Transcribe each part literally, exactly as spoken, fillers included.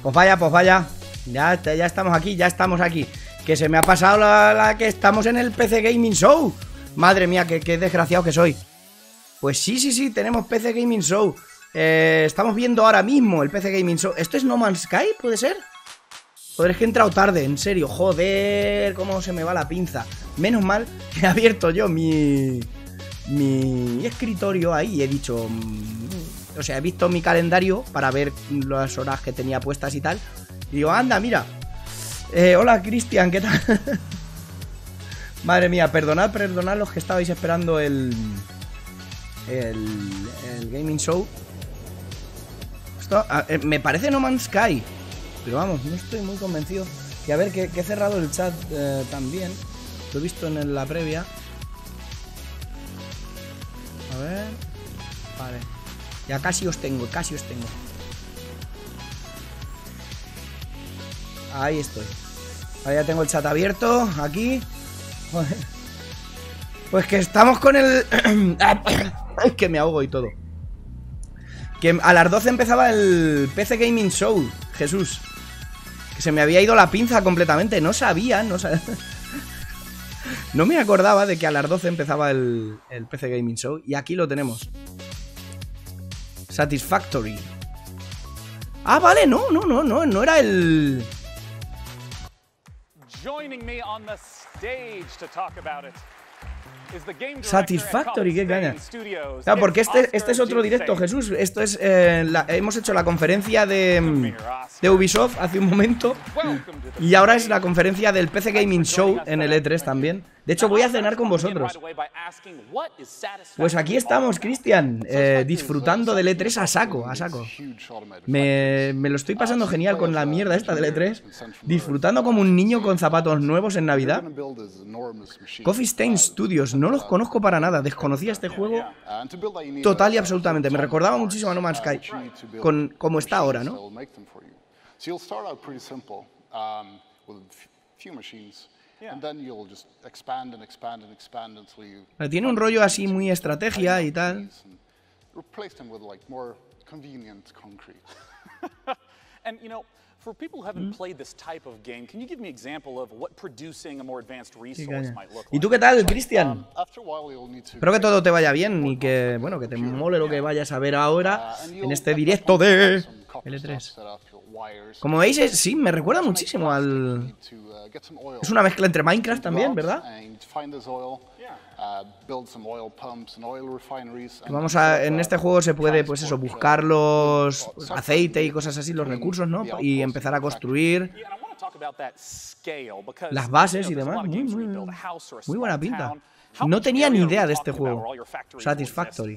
Pues vaya, pues vaya. Ya, ya estamos aquí, ya estamos aquí. Que se me ha pasado la, la que estamos en el P C Gaming Show. Madre mía, qué, qué desgraciado que soy. Pues sí, sí, sí, tenemos P C Gaming Show. eh, Estamos viendo ahora mismo el P C Gaming Show. ¿Esto es No Man's Sky? ¿Puede ser? Joder, es que he entrado tarde, en serio. Joder, cómo se me va la pinza. Menos mal que he abierto yo mi... Mi escritorio ahí y he dicho... O sea, he visto mi calendario para ver las horas que tenía puestas y tal. Y digo, anda, mira. Eh, hola, Cristian, ¿qué tal? Madre mía, perdonad, perdonad los que estabais esperando el... El, el Gaming Show. Esto, a, eh, me parece No Man's Sky. Pero vamos, no estoy muy convencido. Y a ver, que, que he cerrado el chat eh, también. Lo he visto en la previa. A ver. Vale. Ya casi os tengo, casi os tengo. Ahí estoy. Ahí ya tengo el chat abierto. Aquí. Joder. Pues que estamos con el... Es que me ahogo y todo. Que a las doce empezaba el P C Gaming Show. Jesús. Que se me había ido la pinza completamente. No sabía, no sabía. No me acordaba de que a las doce empezaba el, el P C Gaming Show. Y aquí lo tenemos. Satisfactory. Ah, vale, no, no, no, no, no era el... Satisfactory, qué caña. Claro, porque este, este es otro directo, Jesús. Esto es, eh, la, hemos hecho la conferencia de, de Ubisoft hace un momento. Y ahora es la conferencia del P C Gaming Show en el E tres también. De hecho, voy a cenar con vosotros. Pues aquí estamos, Cristian, eh, disfrutando del E tres a saco, a saco. Me, me lo estoy pasando genial con la mierda esta del E tres. Disfrutando como un niño con zapatos nuevos en Navidad. Coffee Stain Studios, no los conozco para nada. Desconocía este juego total y absolutamente. Me recordaba muchísimo a No Man's Sky, con como está ahora, ¿no? Tiene un rollo así muy estrategia y tal. For people who haven't played this type of game, can you give me an example of what producing a more advanced resource might look like? ¿Y tú qué tal, Cristian? Espero que todo te vaya bien y que, bueno, que te mole lo que vayas a ver ahora en este directo de L tres. Como veis, es, sí, me recuerda muchísimo al... Es una mezcla entre Minecraft también, ¿verdad? Vamos a, en este juego se puede, pues eso, buscar los aceite y cosas así, los recursos, ¿no? Y empezar a construir las bases y demás. Muy, muy, muy buena pinta. No tenía ni idea de este juego. Satisfactory.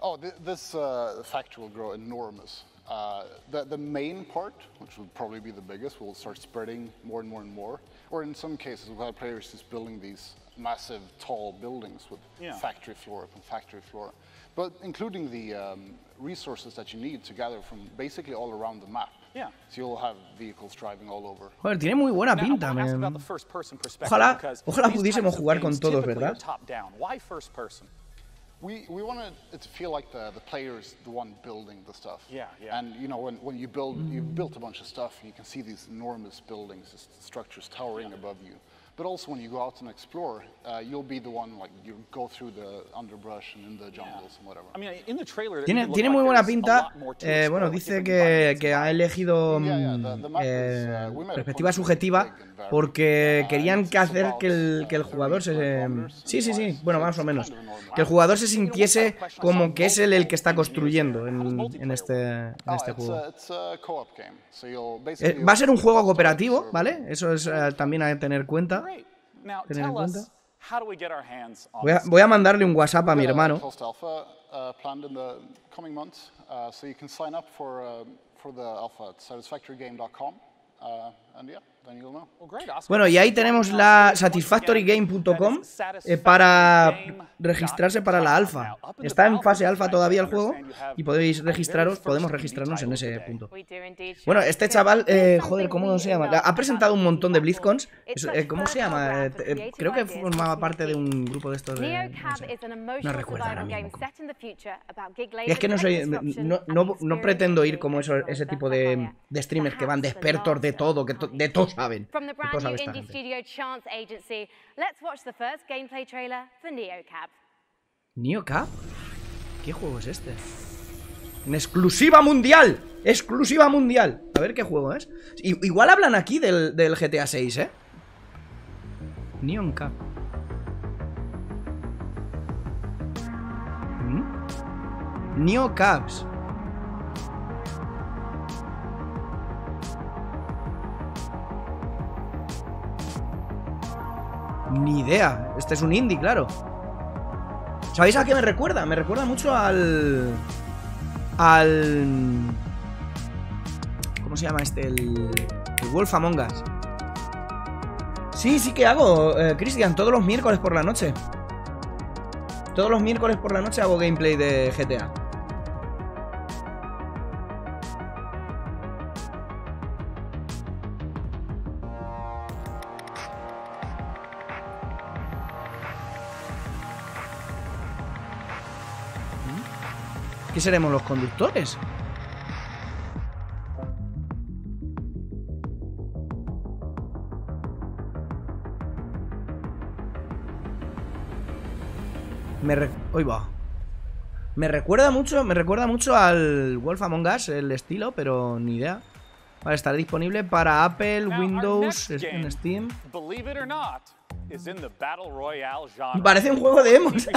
Uh, the, the main part, which will probably be the biggest, will start spreading more and more and more. Or in some cases, we'll have players just building these massive, tall buildings with yeah. factory floor upon factory floor. But including the um, resources that you need to gather from basically all around the map. Yeah. So you'll have vehicles driving all over. Joder, tiene muy buena pinta, man. Ojalá, ojalá pudiésemos jugar con todos, ¿verdad? Why first person? We, we want it to feel like the, the player's the one building the stuff. Yeah, yeah. And you know, when, when you build, you've built a bunch of stuff, you can see these enormous buildings, just structures towering above you. But also when you go out and explore, uh, you'll be the one, like, you go through the underbrush and in the jungles and whatever. I mean, in the trailer, tiene, tiene muy buena pinta. Eh, bueno, dice que, que ha elegido eh, perspectiva subjetiva porque querían que hacer que el, que el jugador se... Sí, sí, sí, bueno, más o menos. Que el jugador se sintiese como que es él el que está construyendo en, en, este, en este juego. Eh, va a ser un juego cooperativo, ¿vale? Eso es eh, también a tener cuenta. Tener en cuenta. Voy a, voy a mandarle un WhatsApp a mi hermano. Bueno, y ahí tenemos la satisfactory game punto com eh, para registrarse para la alfa. Está en fase alfa todavía el juego y podéis registraros, podemos registrarnos en ese punto. Bueno, este chaval, eh, joder, ¿cómo se llama? Ha presentado un montón de BlizzCons. Eh, ¿Cómo se llama? Eh, eh, creo que formaba parte de un grupo de estos de... No, sé, no recuerdo ahora mismo. Y es que no soy... No, no, no pretendo ir como eso, ese tipo de, de streamers que van de expertos de todo, que to, de todo saben. De todo sabe esta gente. ¿NeoCab? ¿Qué juego es este? ¡En exclusiva mundial! ¡Exclusiva mundial! A ver qué juego es. I igual hablan aquí del, del G T A seis, ¿eh? NeoCab. ¿Mm? NeoCabs. Ni idea. Este es un indie, claro. ¿Sabéis a qué me recuerda? Me recuerda mucho al... Al... ¿Cómo se llama este? El, el Wolf Among Us. Sí, sí que hago, eh, Cristian, todos los miércoles por la noche. Todos los miércoles por la noche hago gameplay de G T A. ¿Qué seremos, los conductores? Me re... Hoy va. Me recuerda mucho, me recuerda mucho al Wolf Among Us, el estilo, pero ni idea. Vale, estará disponible para Apple, Windows, en Steam. Parece un juego de emos.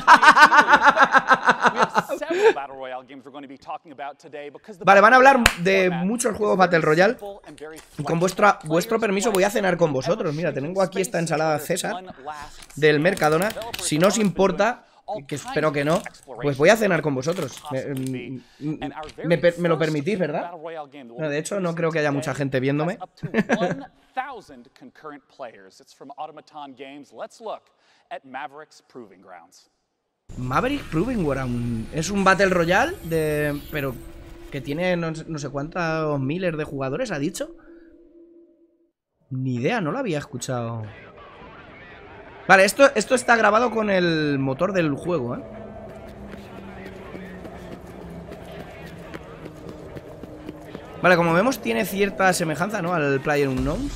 Vale, van a hablar de muchos juegos Battle Royale. Y con vuestra, vuestro permiso voy a cenar con vosotros. Mira, tengo aquí esta ensalada César del Mercadona. Si no os importa, que espero que no, pues voy a cenar con vosotros. Me, me, me, me lo permitís, ¿verdad? No, de hecho, no creo que haya mucha gente viéndome. Maverick Proving Ground es un Battle Royale de... pero que tiene no, no sé cuántos miles de jugadores, ¿ha dicho? Ni idea, no lo había escuchado. Vale, esto, esto está grabado con el motor del juego, ¿eh? Vale, como vemos tiene cierta semejanza, ¿no? Al PlayerUnknown's.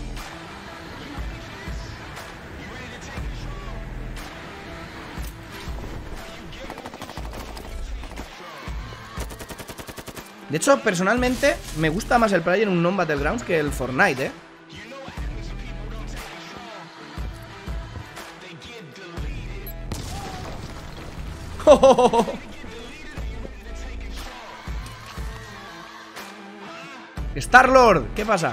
De hecho, personalmente, me gusta más el PlayerUnknown's Battlegrounds que el Fortnite, ¿eh? ¡Oh, oh, oh! Star-Lord, ¿qué pasa?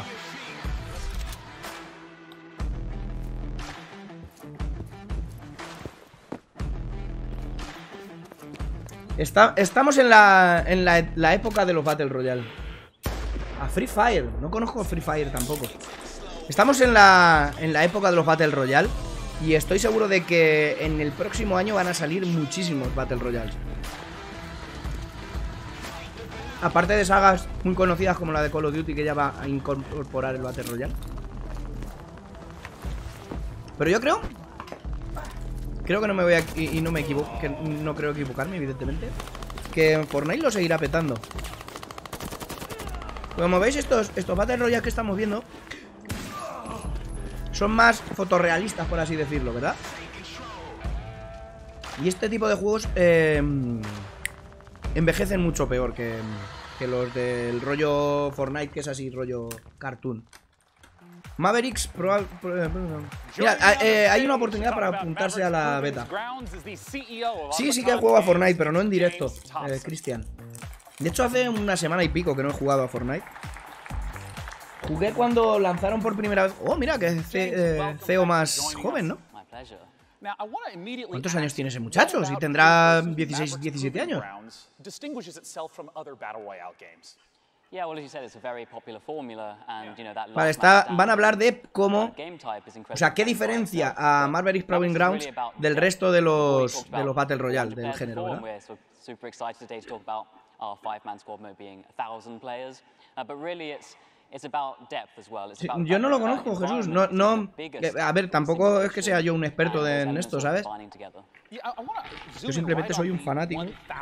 Está, estamos en, la, en la, la época de los Battle Royale. A Free Fire, no conozco Free Fire tampoco. Estamos en la, en la época de los Battle Royale. Y estoy seguro de que en el próximo año van a salir muchísimos Battle Royales. Aparte de sagas muy conocidas como la de Call of Duty, que ya va a incorporar el Battle Royale. Pero yo creo... Creo que no me voy a... Y, y no me equivoco, que no creo equivocarme, evidentemente. Que Fortnite lo seguirá petando. Como veis, estos, estos Battle Royale que estamos viendo son más fotorrealistas, por así decirlo, ¿verdad? Y este tipo de juegos eh, envejecen mucho peor que, que los del rollo Fortnite, que es así, rollo cartoon. Mavericks, proba, proba, proba. Mira, eh, hay una oportunidad para apuntarse a la beta. Sí, sí que juego a Fortnite, pero no en directo, eh, Cristian. De hecho, hace una semana y pico que no he jugado a Fortnite. Jugué cuando lanzaron por primera vez... Oh, mira, que es C E O más joven, ¿no? ¿Cuántos años tiene ese muchacho? Si tendrá dieciséis, diecisiete años. Vale, está, van a hablar de cómo, o sea, qué diferencia a Maverick's Proving Grounds del resto de los de los Battle Royale del género, ¿verdad? Sí, yo no lo conozco, Jesús. No, no. A ver, tampoco es que sea yo un experto de, en esto, ¿sabes? Yo simplemente soy un fanático.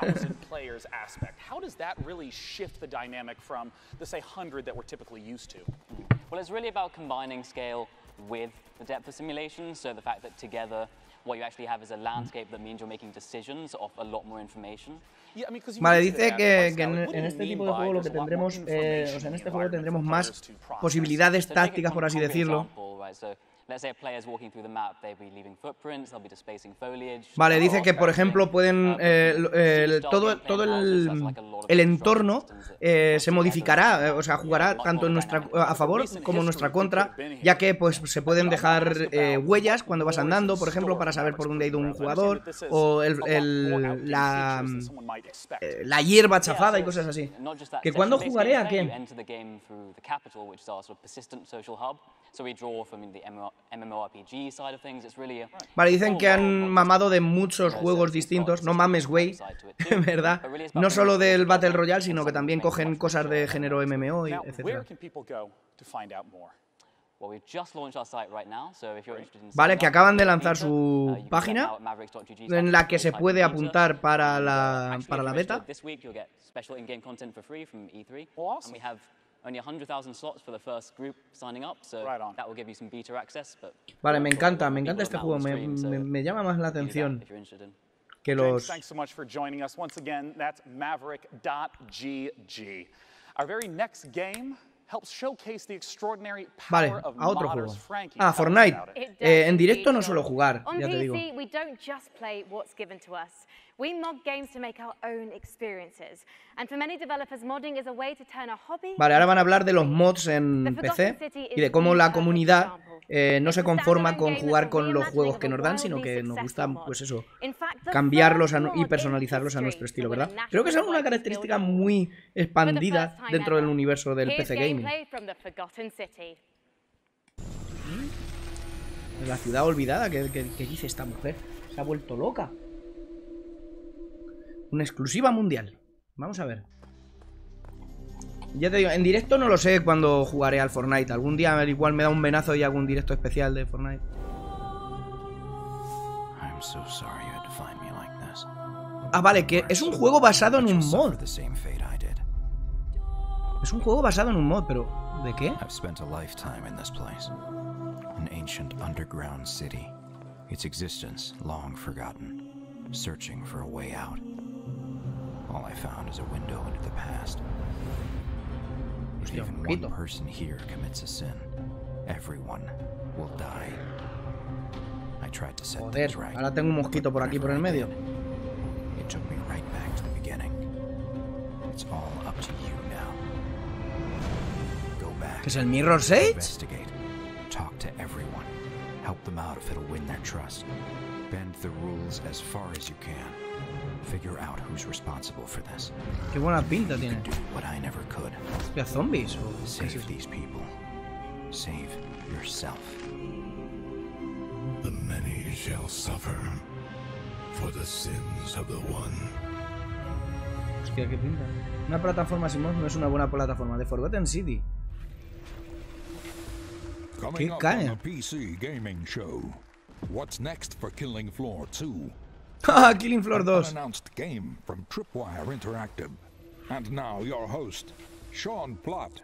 Well, it's really about combining scale with the depth of simulation. So the fact that together, what you actually have is a landscape that means you're making decisions off a lot more information. Vale, dice que, que en, en este tipo de juego lo que tendremos, eh, o sea, en este juego tendremos más posibilidades tácticas, por así decirlo. Vale, dice que, por ejemplo, pueden eh, eh, todo, todo el, el entorno eh, se modificará, eh, o sea, jugará tanto en nuestra, a favor como en nuestra contra, ya que pues se pueden dejar eh, huellas cuando vas andando, por ejemplo, para saber por dónde ha ido un jugador, o el, el, la, eh, la hierba chafada y cosas así. ¿Que cuándo jugaré a qué? Vale, dicen que han mamado de muchos juegos distintos, no mames, güey, ¿verdad? No solo del Battle Royale, sino que también cogen cosas de género M M O y etcétera. Vale, que acaban de lanzar su página en la que se puede apuntar para la, para la beta. Vale, me encanta, me encanta este juego, me, me, me llama más la atención que los... Vale, a otro juego. Ah, Fortnite. Eh, en directo no suelo jugar, ya te digo. Vale, ahora van a hablar de los mods en P C y de cómo la comunidad eh, no se conforma con jugar con los juegos que nos dan, sino que nos gusta, pues eso, cambiarlos a, y personalizarlos a nuestro estilo, ¿verdad? Creo que es una característica muy expandida dentro del universo del P C Gaming. La ciudad olvidada, ¿qué, qué, qué dice esta mujer? Se ha vuelto loca. Una exclusiva mundial. Vamos a ver. Ya te digo, en directo no lo sé cuando jugaré al Fortnite. Algún día igual me da un venazo y hago un directo especial de Fortnite. Ah, vale, que es un juego basado en un mod. Es un juego basado en un mod, pero ¿de qué? An ancient underground city, its existence long forgotten, searching for a way out. All I found is a window into the past. If even one person here commits a sin, everyone will die. I tried to set things right. Ahora tengo un mosquito por aquí por el medio. It took me right back to the beginning. It's all up to you now. Go back. ¿Qué es el Mirror's Edge? Investigate. Talk to everyone. Help them out if it'll win their trust. Bend the rules as far as you can. Figure out who's responsible for this. Qué buena pinta tiene. Do what I never could. ¿Hostia, zombies? Save these people. Save yourself. The many shall suffer for the sins of the one. Hostia, qué pinta. Una plataforma sin mods no es una buena plataforma. The Forgotten City. Coming up on a P C gaming show. What's next for Killing Floor two? Ah, Killing Floor two. An unannounced game from Tripwire Interactive. And now your host, Sean Plott.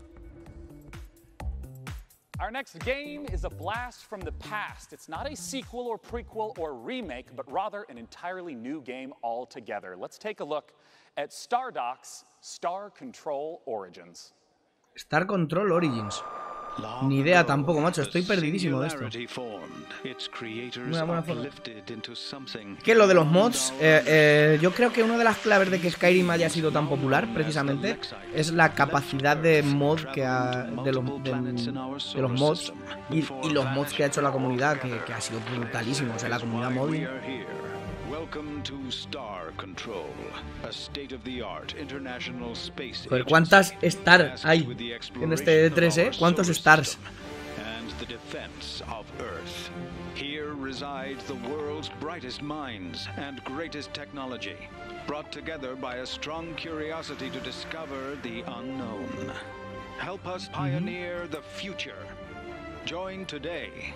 Our next game is a blast from the past. It's not a sequel or prequel or remake, but rather an entirely new game altogether. Let's take a look at Stardock's Star Control Origins. Star Control Origins. Ni idea tampoco, macho, estoy perdidísimo de esto. Una buena forma. Que lo de los mods, eh, eh, yo creo que una de las claves de que Skyrim haya sido tan popular, precisamente, es la capacidad de mod que ha, de, los, de, de los mods y, y los mods que ha hecho la comunidad, que, que ha sido brutalísimo, o sea, la comunidad móvil. Welcome to Star Control, a state-of-the-art international space Joder, ¿cuántas stars hay en este E tres, eh? ¿Cuántos stars? And the defense of Earth. Here resides the world's brightest minds and greatest technology, brought together by a strong curiosity to discover the unknown. Help us pioneer the future. Join today.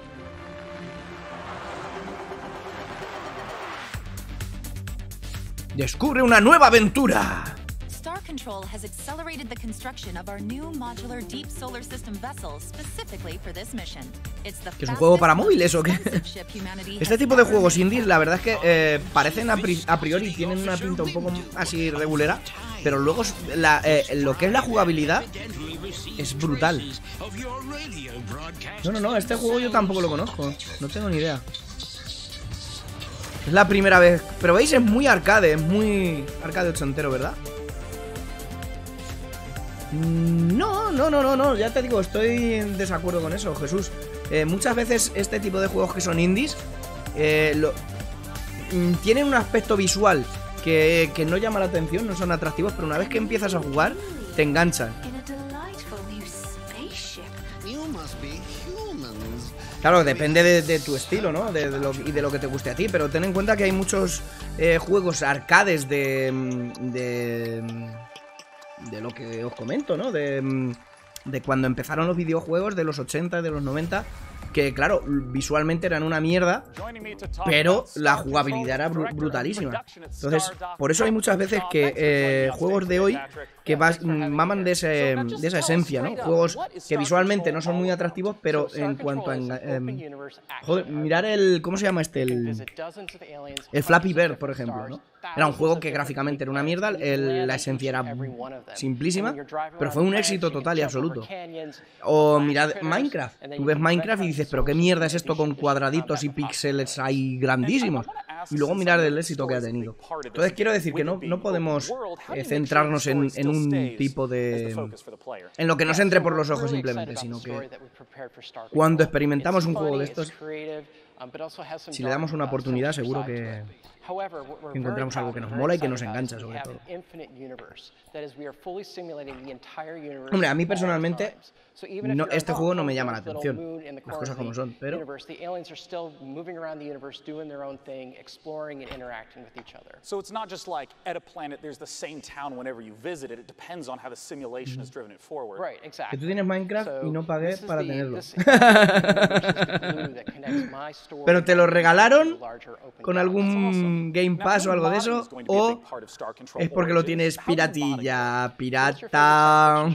Descubre una nueva aventura. Star Control has accelerated the construction of our new modular deep solar system vessel specifically for this mission. It's the ¿Que es un juego para móviles o qué? Este tipo de juegos indies, la verdad es que eh, parecen a, pri a priori, tienen una pinta un poco así regulera, pero luego la, eh, lo que es la jugabilidad es brutal. No, no, no, este juego yo tampoco lo conozco, no tengo ni idea. Es la primera vez, pero veis, es muy arcade, es muy arcade ochentero, ¿verdad? No, no, no, no, no, ya te digo, estoy en desacuerdo con eso, Jesús. eh, Muchas veces este tipo de juegos que son indies eh, lo, mm, tienen un aspecto visual que, que no llama la atención, no son atractivos, pero una vez que empiezas a jugar, te enganchan. Claro, depende de, de tu estilo, ¿no? De, de lo, y de lo que te guste a ti, pero ten en cuenta que hay muchos eh, juegos arcades de, de... de lo que os comento, ¿no? De, de cuando empezaron los videojuegos de los ochenta, de los noventa, que claro, visualmente eran una mierda, pero la jugabilidad era br brutalísima. Entonces, por eso hay muchas veces que eh, juegos de hoy que vas, maman de, ese, de esa esencia, ¿no? Juegos que visualmente no son muy atractivos, pero en cuanto a... Eh, joder, mirar el... ¿Cómo se llama este? El, el Flappy Bird, por ejemplo, ¿no? Era un juego que gráficamente era una mierda, el, la esencia era simplísima, pero fue un éxito total y absoluto. O mirad Minecraft. Tú ves Minecraft y dices, pero qué mierda es esto con cuadraditos y píxeles ahí grandísimos. Y luego mirar el éxito que ha tenido. Entonces quiero decir que no, no podemos eh, centrarnos en, en un tipo de... en lo que nos entre por los ojos simplemente, sino que cuando experimentamos un juego de estos, si le damos una oportunidad, seguro que encontramos algo que nos mola y que nos engancha, sobre todo. Hombre, a mí personalmente no, este juego no me llama la atención, las cosas como son, pero... So it's not just like at a planet there's the same town whenever you visit it. It depends on how the simulation has driven it forward. Right, exactly. Que tú tienes Minecraft y no pagué para tenerlo. Pero te lo regalaron con algún Game Pass o algo de eso, o es porque lo tienes piratilla, pirata.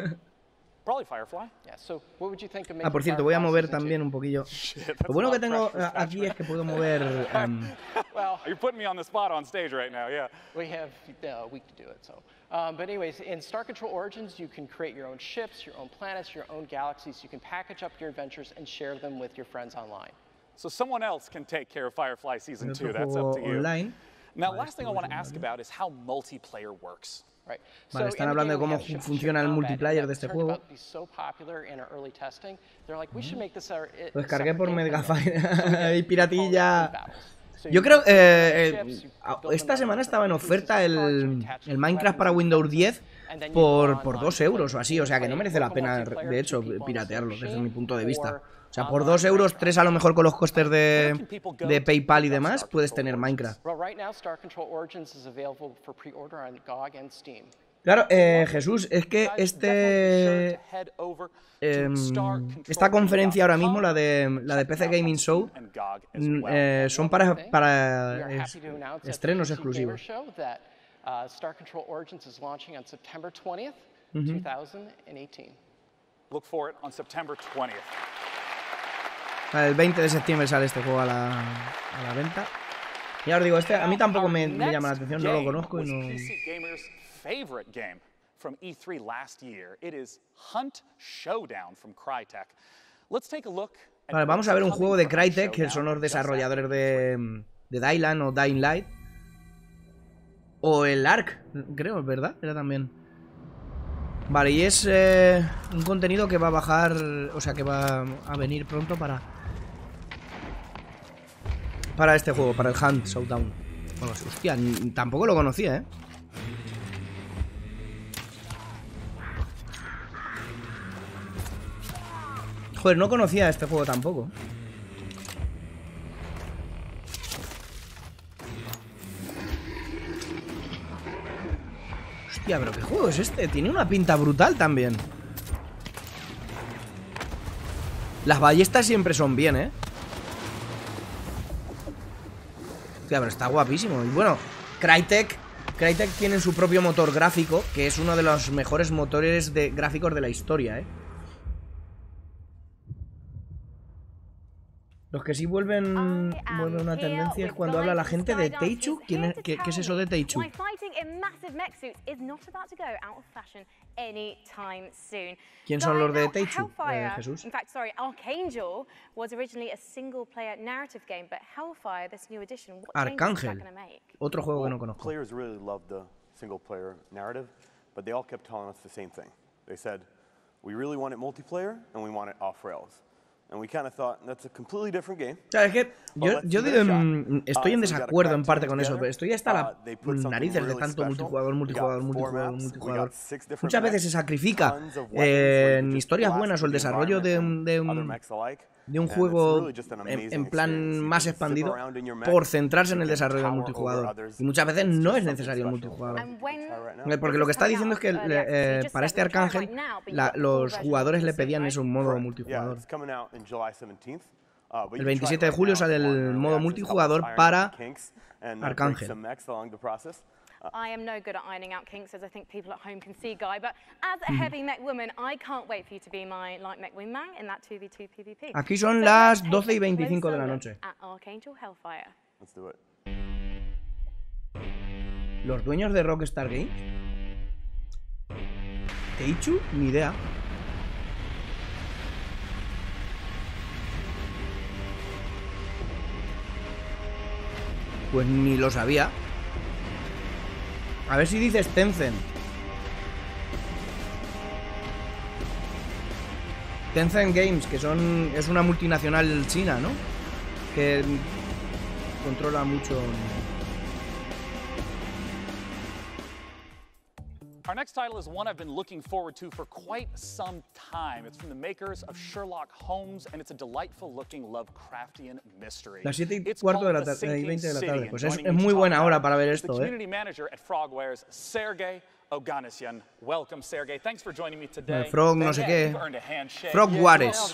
Ah, por cierto, voy a mover también un poquillo. Lo bueno que tengo aquí es que puedo mover... Um... You're putting me on the spot on stage right now, yeah. We have a week to do it, so. Um, but anyways, in Star Control Origins, you can create your own ships, your own planets, your own galaxies. You can package up your adventures and share them with your friends online. So someone else can take care of Firefly Season two. That's up to you. Online. Now, last thing I want to ask about is how multiplayer works. Vale, están hablando de cómo funciona el multiplayer de este juego. Lo descargué por Megafire y piratilla. Yo creo que eh, eh, esta semana estaba en oferta el, el Minecraft para Windows diez por, por dos euros o así, o sea que no merece la pena, de hecho, piratearlo desde mi punto de vista. O sea, por dos euros, tres a lo mejor con los costes de, de PayPal y demás, puedes tener Minecraft. Claro, eh, Jesús, es que este... Eh, esta conferencia ahora mismo, la de, la de P C Gaming Show, eh, son para, para es, estrenos exclusivos. Uh-huh. Look for it on September twentieth. El veinte de septiembre sale este juego a la, a la venta. Y ahora digo, este a mí tampoco me, me llama la atención, no lo conozco y no... Favorite game from E three last year. It is Hunt Showdown from Crytek. Let's take a look. Vale, vamos a ver un juego de Crytek, que son los desarrolladores de, de Dylan o Dying Light. O el Ark, creo, ¿verdad? Era también. Vale, y es eh, un contenido que va a bajar, o sea, que va a venir pronto para... Para este juego, para el Hunt Showdown. Bueno, hostia, tampoco lo conocía, ¿eh? Joder, no conocía este juego tampoco. Hostia, pero ¿qué juego es este? Tiene una pinta brutal también. Las ballestas siempre son bien, ¿eh? Hostia, pero está guapísimo. Y bueno, Crytek Crytek tiene su propio motor gráfico, que es uno de los mejores motores de gráficos de la historia, ¿eh? Los que sí vuelven, vuelven una tendencia es cuando habla la gente de Teichu. ¿Quién es, qué, ¿Qué es eso de Teichu? ¿Quién son los de Teichu, eh, Jesús? Arcángel, otro juego que no conozco. Players really loved the single player narrative, but they all kept telling us the same thing. They said, we really want it multiplayer and we want it off rails. And we kind of thought that's a completely different game. O sea, es que yo, yo digo, mm, estoy en desacuerdo en parte con eso, pero estoy hasta las narices de tanto multijugador, multijugador, multijugador, multijugador. Muchas veces se sacrifica eh, en historias buenas o el desarrollo de, de un... de un juego en, en plan más expandido por centrarse en el desarrollo del multijugador. Y muchas veces no es necesario el multijugador. Porque lo que está diciendo es que eh, para este Arcángel la, los jugadores le pedían eso, un modo multijugador. El veintisiete de julio sale el modo multijugador para Arcángel. I am no good at ironing out kinks, as I think people at home can see, Guy, but as a heavy mech woman, I can't wait for you to be my light mech wingman in that two v two PvP. Aquí son las doce y veinticinco de la noche. Let's do it. ¿Los dueños de Rockstar Games? ¿Teichu? Ni idea. Pues ni lo sabía. A ver si dices Tencent. Tencent Games, que son es una multinacional china, ¿no? Que controla mucho. Our next title is one I've been looking forward to for quite some time. It's from the makers of Sherlock Holmes, and it's a delightful-looking Lovecraftian mystery. Las siete y cuarto de la tarde, y veinte de la tarde. Pues es, es muy buena hora para ver esto, ¿eh? Community manager at Frogwares, Sergey Oganessian. Welcome, Sergey. Thanks for joining me today. Frog, no sé qué. Frogwares.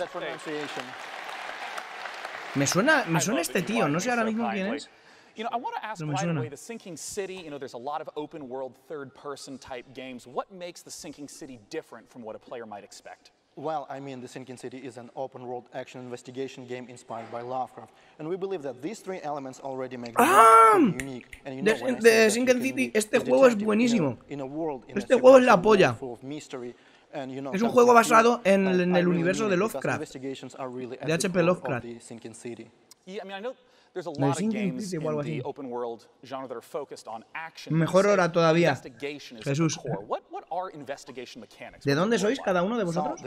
Me suena, me suena este tío. No sé ahora mismo quién es. You know, I want to ask right away, the Sinking City, you know, there's a lot of open world, third person type games. What makes the Sinking City different from what a player might expect? Well, I mean, the Sinking City is an open world action investigation game inspired by Lovecraft. And we believe that these three elements already make the game unique. And you know, de, de Sinking City, este juego es buenísimo. Este juego es la polla. Es un juego basado en, en el universo de Lovecraft, de H P Lovecraft. Yeah, I mean, I know there's a lot of games in the open world genre that are focused on action. Mejor hora todavía, Jesús. What, what are investigation mechanics? ¿De dónde sois cada uno de vosotros?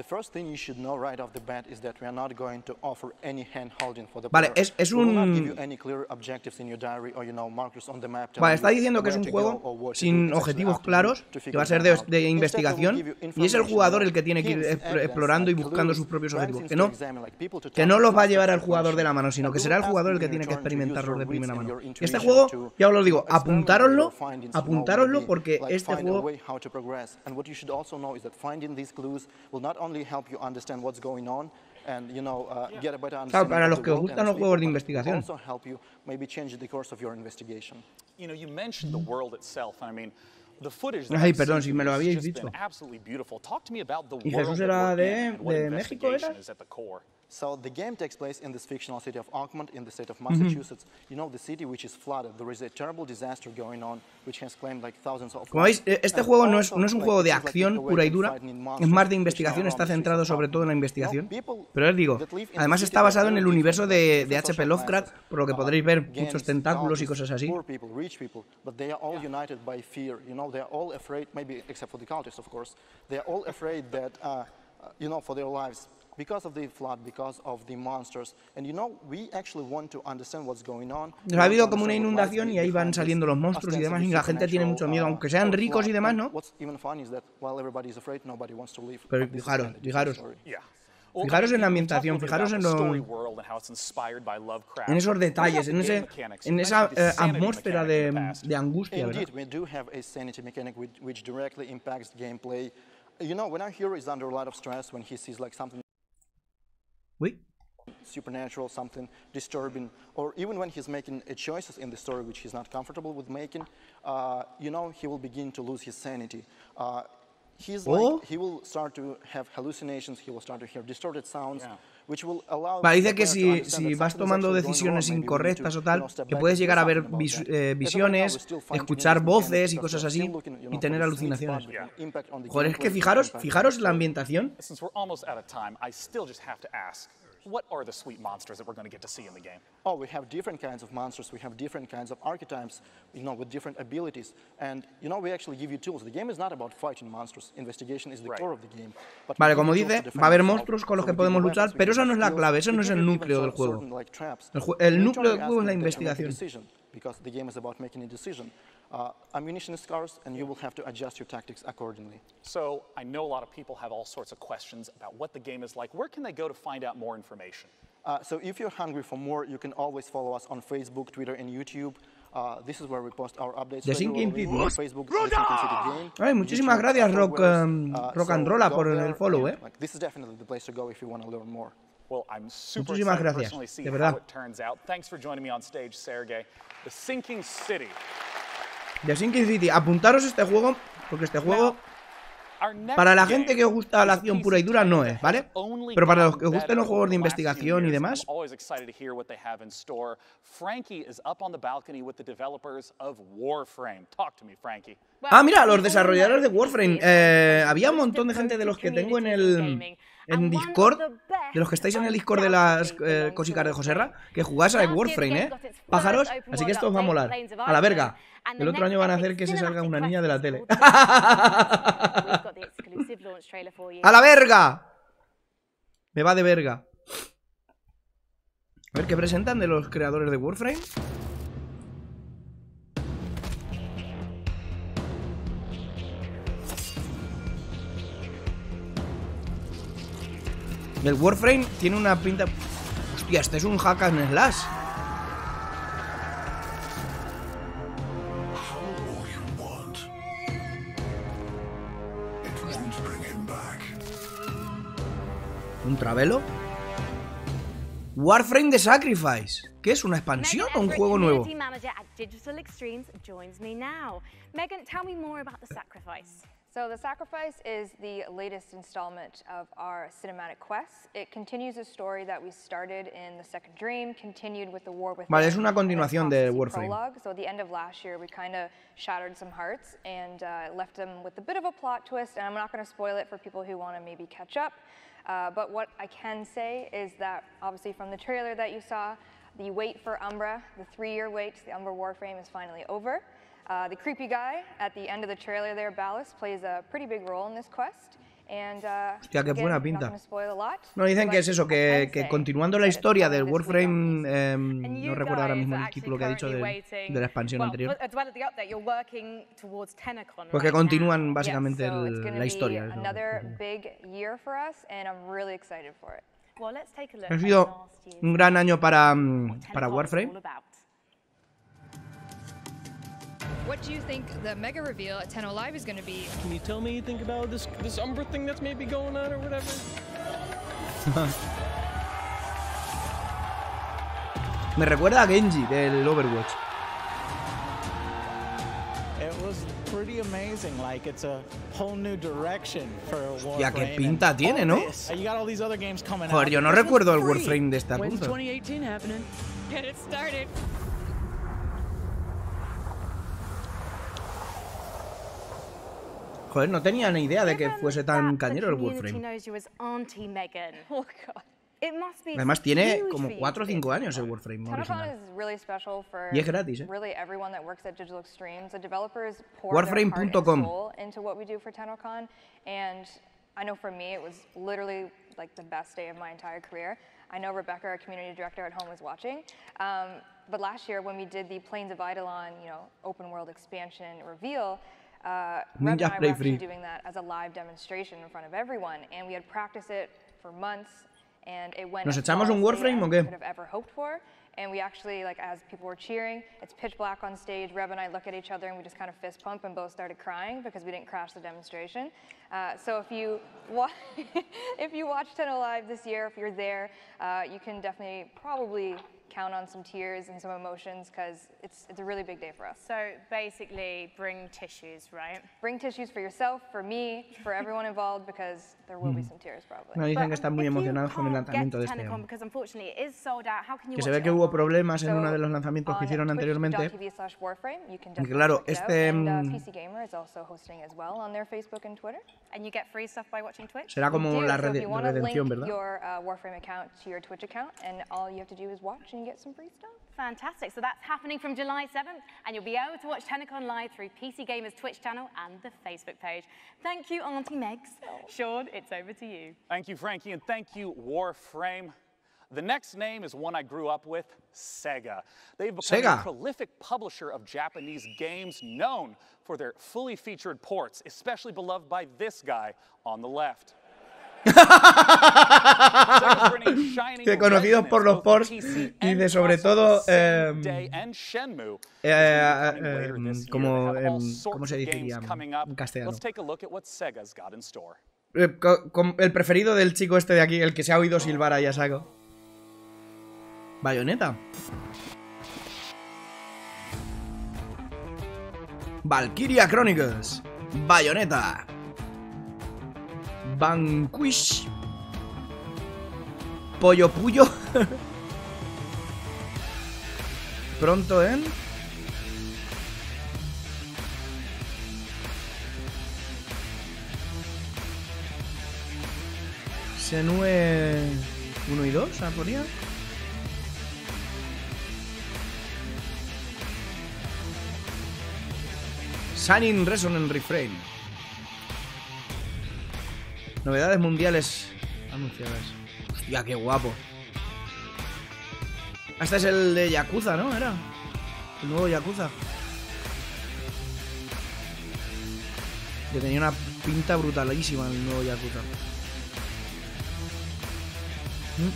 Vale, es, es un... Vale, está diciendo que es un juego sin objetivos claros, que va a ser de, de investigación, y es el jugador el que tiene que ir explorando y buscando sus propios objetivos. Que no, que no los va a llevar al jugador de la mano, sino que será el jugador el que tiene que experimentarlos de primera mano. Este juego, ya os lo digo, apuntároslo, apuntároslo porque este juego... Claro, para los que os gustan los juegos de investigación. Ay, perdón, si me lo habíais dicho. ¿Y Jesús era de, de México, era? So the game takes place in this fictional city of Oakmont in the state of Massachusetts. You know, the city which is flooded. There is a terrible disaster going on which has claimed like thousands of... Como veis, este juego no es, no es un juego de acción pura y dura, es más de investigación, está centrado sobre todo en la investigación. Pero os digo, además está basado en el universo de, de H P Lovecraft, por lo que podréis ver muchos tentáculos y cosas así. But they are all united by fear. You know, they are all afraid, maybe except for the cultists, of course. They are all afraid that, uh, you know, for their lives. because of the flood, because of the monsters. And you know, we actually want to understand what's going on. Ha habido como una inundación y ahí van saliendo los monstruos y demás y la gente tiene mucho miedo, aunque sean ricos y demás, ¿no? Pero fijaros, fijaros. Fijaros en la ambientación, fijaros en, lo, en esos detalles, en, ese, en esa eh, atmósfera de, de angustia, ¿verdad? Uy. Supernatural, something disturbing, or even when he's making uh, choices in the story which he's not comfortable with making, uh, you know, he will begin to lose his sanity. Uh, he's oh. like, he will start to have hallucinations, he will start to hear distorted sounds, yeah. which will allow... Vale, dice que si, si vas tomando decisiones incorrectas o tal, que puedes llegar a ver vis, eh, visiones, escuchar voces y cosas así, y tener alucinaciones. Joder, es que fijaros, fijaros la ambientación. What are the sweet monsters that we're going to get to see in the game? Oh, we have different kinds of monsters. We have different kinds of archetypes, you know, with different abilities. And, you know, we actually give you tools. The game is not about fighting monsters. Investigation is the core of the game. But vale, como dice, va a haber monstruos con los que podemos luchar, pero eso no es la clave, eso no es el núcleo del juego. El, ju el núcleo del juego es la investigación. Because the game is about making a decision. Uh, ammunition is scarce, and you will have to adjust your tactics accordingly. So, I know a lot of people have all sorts of questions about what the game is like. Where can they go to find out more information? Uh, so, if you're hungry for more, you can always follow us on Facebook, Twitter, and YouTube. Uh, this is where we post our updates. The Sinking City. Facebook, The Sinking City Game. Ay, muchísimas YouTube, gracias, Rock, um, uh, Rock and so Rolla, por there, el follow, eh. Like, this is definitely the place to go if you want to learn more. Well, I'm super Muchísimas excited gracias, personally to see de how verdad. it turns out. Thanks for joining me on stage, Sergey. The Sinking City. The Sinking City. Apuntaros este juego, porque este juego, para la gente que os gusta la acción pura y dura, no es, ¿vale? Pero para los que os gusten los juegos de investigación y demás... Ah, mira, los desarrolladores de Warframe. Eh, había un montón de gente de los que tengo en el... En Discord, de los que estáis en el Discord de las eh, cosicas de Joserra, que jugáis a Warframe, ¿eh? Pájaros, así que esto os va a molar. A la verga. El otro año van a hacer que se salga una niña de la tele. ¡A la verga! Me va de verga. A ver, ¿qué presentan de los creadores de Warframe? El Warframe tiene una pinta... Hostia, este es un hack and slash. ¿Un Travelo? Warframe The Sacrifice. ¿Qué es? ¿Una expansión o un juego nuevo? Megan, tell me more about The Sacrifice. So The Sacrifice is the latest installment of our cinematic quest. It continues a story that we started in The Second Dream, continued with The War Within. Vale, es una continuación de Warframe. So at the end of last year, we kind of shattered some hearts and uh, left them with a bit of a plot twist, and I'm not going to spoil it for people who want to maybe catch up. Uh, but what I can say is that, obviously from the trailer that you saw, the wait for Umbra, the three-year wait to the Umbra Warframe is finally over. Uh, the creepy guy at the end of the trailer there, Ballast, plays a pretty big role in this quest. And, uh, Hostia, qué again, buena not pinta. gonna spoil a lot, No, dicen but que es eso, I que, can que say continuando la historia del Warframe, eh, And you no recuerdo ahora guys mismo are el actually título que ha dicho de, currently waiting- de la expansión well, anterior. As well as the update, you're working towards TennoCon Pues que right continúan now. básicamente so el- it's gonna la be historia. eso. another big year for us, and I'm really excited for it. Well, let's take a look Ha at sido last year's un gran año para, mm, para TennoCon is Warframe. all about. What do you think the mega reveal at Tenno Live is going to be? Can you tell me anything about this this Umbra thing that's maybe going on or whatever? Me recuerda a Genji del Overwatch. It was pretty amazing. Like it's a whole new direction for Warframe. Ya qué pinta tiene, ¿no? You got all these other games coming out. Joder, yo no This recuerdo el one's free. Warframe de esta When's punta. twenty eighteen happening? Get it started. Joder, no tenía ni idea de que fuese tan cañero el Warframe. Knows you as Auntie Megan. Oh God. It must be Además tiene huge como for you cuatro o to cinco be- años el Warframe TennoCon original. is really special for Y es gratis, ¿eh? really everyone that works at Digital Extremes. The developers pour Warframe their heart punto com. and soul into what we do for TennoCon, and I know for me it was literally like the best day of my entire career. I know Rebecca, our community director at home, is watching. Um, but last year, when we did the Plains of Eidolon, you know, open world expansion reveal, uh, Reb and I were actually doing that as a live demonstration in front of everyone, and we had practiced it for months, and it went ¿Nos as echamos un flawlessly Warframe as o we qué? could have ever hoped for. And we actually, like, as people were cheering, it's pitch black on stage. Reb and I look at each other and we just kind of fist pump and both started crying because we didn't crash the demonstration. Uh, so if you wa if you watch Tenno Live this year, if you're there, uh, you can definitely probably count on some tears and some emotions because it's it's a really big day for us. So basically, bring tissues, right? Bring tissues for yourself, for me, for everyone involved, because there will be some tears probably. Me dicen que están muy emocionados con el lanzamiento de este año. Because unfortunately it is sold out. How can you Que se watch ve que it? hubo problemas en uno de los lanzamientos que hicieron anteriormente. Y claro, este And you get free stuff by watching Twitch? será como la red redención, ¿verdad? Your uh, Warframe account to your Twitch account, and all you have to do is watch and get some free stuff. Fantastic. So that's happening from July seventh, and you'll be able to watch TennoCon live through P C Gamer's Twitch channel and the Facebook page. Thank you, Auntie Megs. Sean, it's over to you. Thank you, Frankie, and thank you, Warframe. The next name is one I grew up with, Sega. They've become Sega. a prolific publisher of Japanese games known for their fully featured ports, especially beloved by this guy on the left. Que conocidos por los ports y de sobre todo eh, eh, eh, como eh, ¿cómo se diría en castellano? Eh, el preferido del chico este de aquí, el que se ha oído silbar ahí a saco. Bayonetta. Valkyria Chronicles. Bayonetta. Vanquish. Pollo Puyo. Pronto en Senue uno y dos, ¿ah, ponía? Shining Resonant Refrain. Novedades mundiales anunciadas. Hostia, qué guapo. Este es el de Yakuza, ¿no? Era el nuevo Yakuza. Que tenía una pinta brutalísima el nuevo Yakuza. ¿Mm?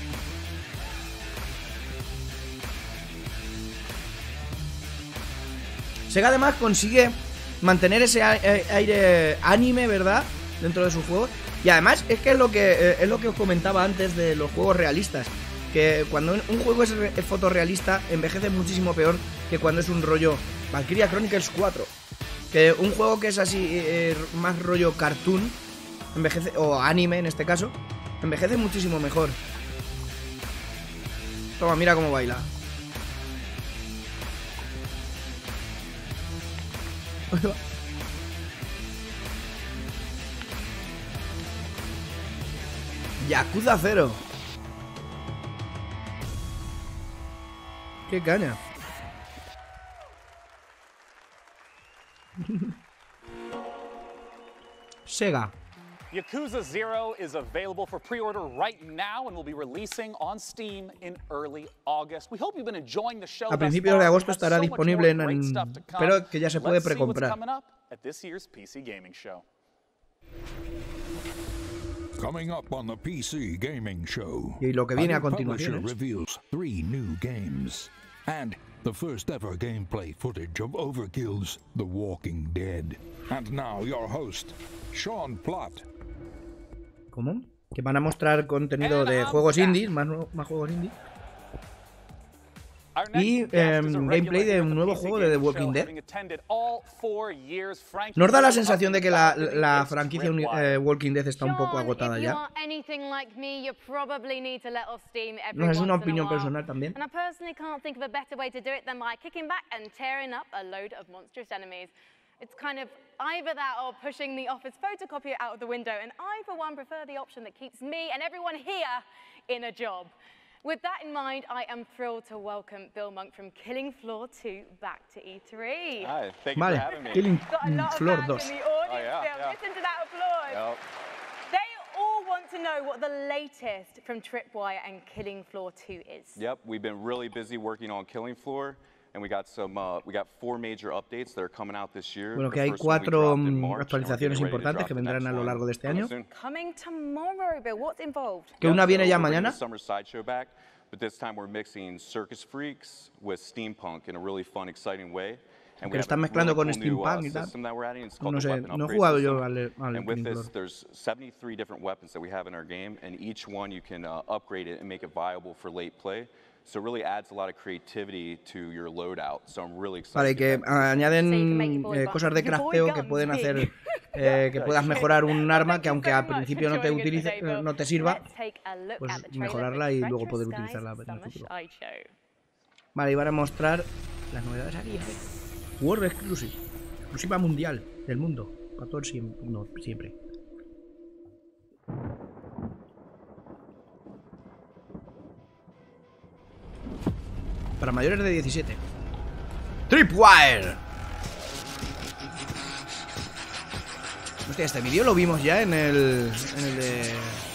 Sega además consigue mantener ese aire anime, ¿verdad? Dentro de sus juegos. Y además es que es lo que es lo que os comentaba antes de los juegos realistas. Que cuando un juego es fotorrealista envejece muchísimo peor que cuando es un rollo Valkyria Chronicles cuatro. Que un juego que es así eh, más rollo cartoon envejece, o anime en este caso, envejece muchísimo mejor. Toma, mira cómo baila. Yakuza cero. Qué caña. Sega. Yakuza Zero is available for pre-order right now and will be releasing on Steam in early August. We hope you've been enjoying the show. A principios de agosto estará disponible en, en pero que ya se puede precomprar. Coming up on the P C Gaming Show. Y lo que viene a continuación es reveals three new games and the first ever gameplay footage of Overkill's The Walking Dead. And now your host, Sean Platt. ¿Cómo? Que van a mostrar contenido de juegos indies, más, más juegos indies. Y eh, gameplay de un nuevo juego de The Walking Dead. ¿Nos da la sensación de que la, la franquicia eh, Walking Dead está un poco agotada ya? No, es una opinión personal también. It's kind of either that or pushing the office photocopier out of the window, and I, for one, prefer the option that keeps me and everyone here in a job. With that in mind, I am thrilled to welcome Bill Monk from Killing Floor two back to E three. Hi, thank you vale. for having me. Killing Got a lot Floor of two. fans in the audience oh, yeah, still. yeah. Listen to that applause. Yep. They all want to know what the latest from Tripwire and Killing Floor two is. Yep, we've been really busy working on Killing Floor, and we got some, uh, we got four major updates that are coming out this year. Bueno, que hay cuatro actualizaciones importantes que vendrán a lo largo de este año. Coming tomorrow, Bill. What's involved? Que una viene ya mañana. Summer Sideshow back, but this time we're mixing Circus Freaks with steampunk in a really fun, exciting way. Que lo están mezclando con steampunk y tal. No sé, no he jugado yo al, al And with this, there's seventy-three different weapons that we have in our game, and each one you can uh, upgrade it and make it viable for late play. So it really adds a lot of creativity to your loadout. So I'm really excited. Vale, que añaden eh, cosas de crafteo que pueden hacer eh, que puedas mejorar un arma que aunque al principio no te utilice, no te sirva, pues mejorarla y luego poder utilizarla en el futuro. Vale, y van a mostrar las novedades aquí. World Exclusive, exclusiva mundial del mundo, para todo el siempre, no, siempre. Para mayores de diecisiete. Tripwire. Hostia, este vídeo lo vimos ya en el, en el de...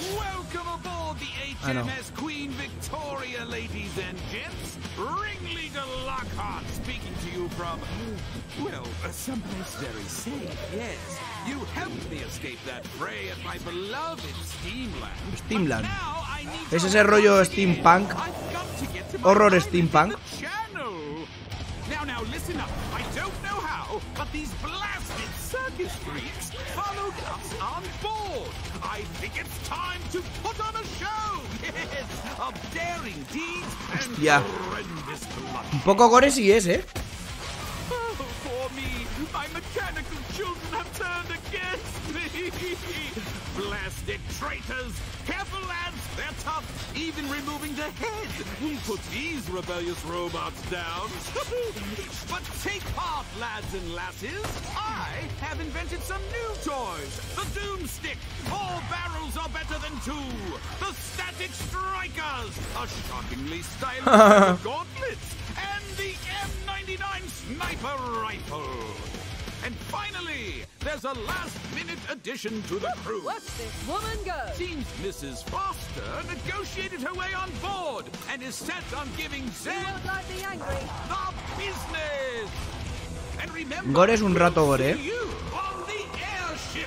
Ah, no. Queen Victoria, ladies and gents. Ringleader Lockhart speaking to you from, well, uh, someplace very safe, yes. You helped me escape that fray at my beloved Steamland. Steamland. Es ese rollo steampunk, horror steampunk. Now, now, listen up. I don't know how, but these blasted circus freaks followed us on board. I think it's time to put on a show. Yes, of daring deeds and Hostia. horrendous blood. Un poco gore sí es, ¿eh? Oh, for me, my mechanical children have turned against me. Blasted traitors. Careful, lads, they're tough. Even removing the head won't put these rebellious robots down. But take heart, lads and lasses. I have invented some new toys. The Doomstick. Four barrels are better than two. The Static Strikers. A shockingly stylish gauntlets. And the M ninety-nine Sniper Rifle. And finally, there's a last-minute addition to the crew. What's this woman go? Seems Missus Foster negotiated her way on board and is set on giving Zed like the angry. the business. And remember, Gore es un rato gore, ¿eh? you on the airship.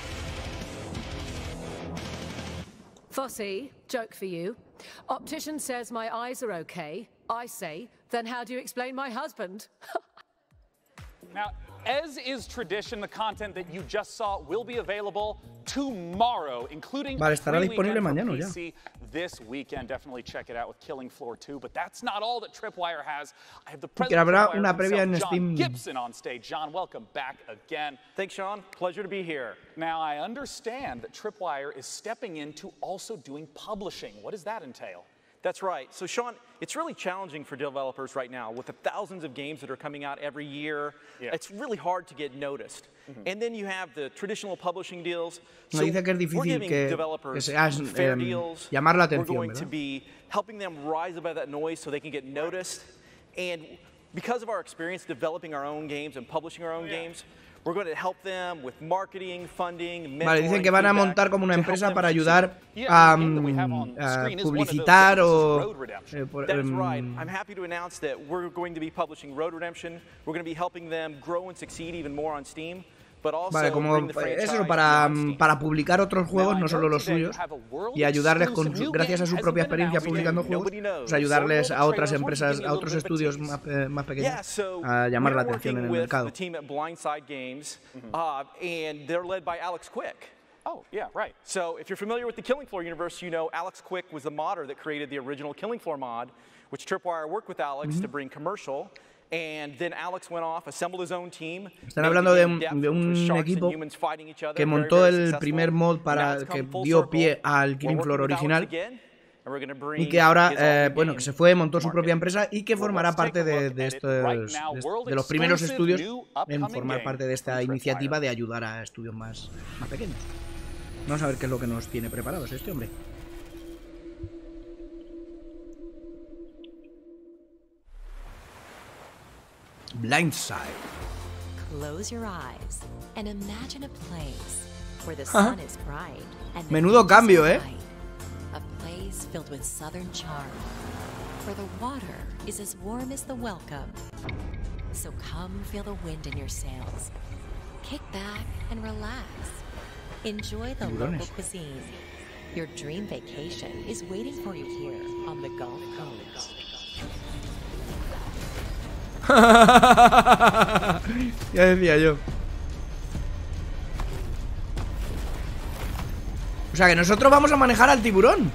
Fossey, joke for you. Optician says my eyes are okay. I say, then how do you explain my husband? Now, as is tradition, the content that you just saw will be available tomorrow, including vale, estará disponible mañana ya. P C this weekend. Definitely check it out with Killing Floor two. But that's not all that Tripwire has. I have the president of habrá Tripwire una previa en himself, John Steam. Gibson, on stage. John, welcome back again. Thanks, Sean. Pleasure to be here. Now, I understand that Tripwire is stepping into also doing publishing. What does that entail? That's right. So, Sean, it's really challenging for developers right now with the thousands of games that are coming out every year. Yeah. It's really hard to get noticed. Mm-hmm. And then you have the traditional publishing deals. So Me dice que es difícil que, que seas, eh, llamar la atención, We're going to be helping them rise above that noise so they can get noticed. And because of our experience developing our own games and publishing our own yeah. games, we're going to help them with marketing, funding, vale, dicen que van a montar como una empresa para ayudar a, a publicitar o... Eh, por, That's um, right. I'm happy to announce that we're going to be publishing Road Redemption. We're going to be helping them grow and succeed even more on Steam. Vale, como eso, para, para publicar otros juegos, no solo los suyos, y ayudarles, con su, gracias a su propia experiencia publicando juegos, pues ayudarles a otras empresas, a otros estudios más, eh, más pequeños a llamar la atención en el mercado. Oh, yeah, right. So, if you're familiar with the Killing Floor universe, you know Alex Quick was the modder that created the original Killing Floor mod, which Tripwire worked with Alex mm-hmm. to bring commercial. And then Alex went off, assembled his own team. Están hablando de un, de un equipo que montó el primer mod para que dio pie al Killing Floor original y que ahora, eh, bueno, que se fue, montó su propia empresa y que formará parte de, de, estos, de, de los primeros estudios en formar parte de esta iniciativa de ayudar a estudios más, más pequeños. Vamos a ver qué es lo que nos tiene preparados este hombre. Blindside. Close your eyes and imagine a place where the sun is bright and menudo cambio, eh. skies filled with southern charm, where the water is as warm as the welcome. So come feel the wind in your sails. Kick back and relax. Enjoy the local cuisine. Your dream vacation is waiting for you here on the Gulf Coast. Ya decía yo. O sea que nosotros vamos a manejar al tiburón.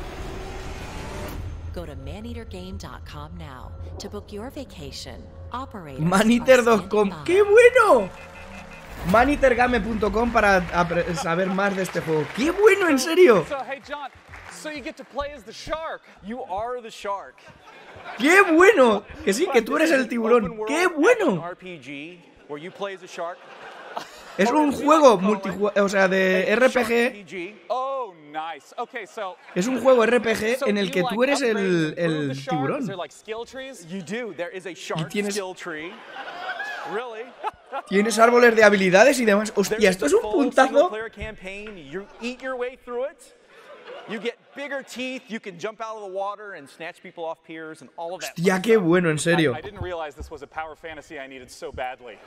Go to maneater game dot com now to book your vacation. Operators maneater are punto com. standing by. ¡Qué bueno! maneater game punto com para saber más de este juego. ¡Qué bueno, en serio! So, hey John, so you get to play as the shark. You are the shark. ¡Qué bueno! Que sí, que tú eres el tiburón. ¡Qué bueno! R P G where you play as a shark. Es un juego multijugador, o sea, de R P G. Oh, nice. Okay, so Es un juego R P G en el que tú eres el, el tiburón. You do. There is a shark tienes- skill tree. Really? Tienes árboles de habilidades y demás. Hostia, esto es un puntazo. Player campaign. You eat your way through it. You get bigger teeth. You can jump out of the water and snatch people off piers and all of that. Hostia, qué bueno, en serio. I, I didn't realize this was a power fantasy I needed so badly.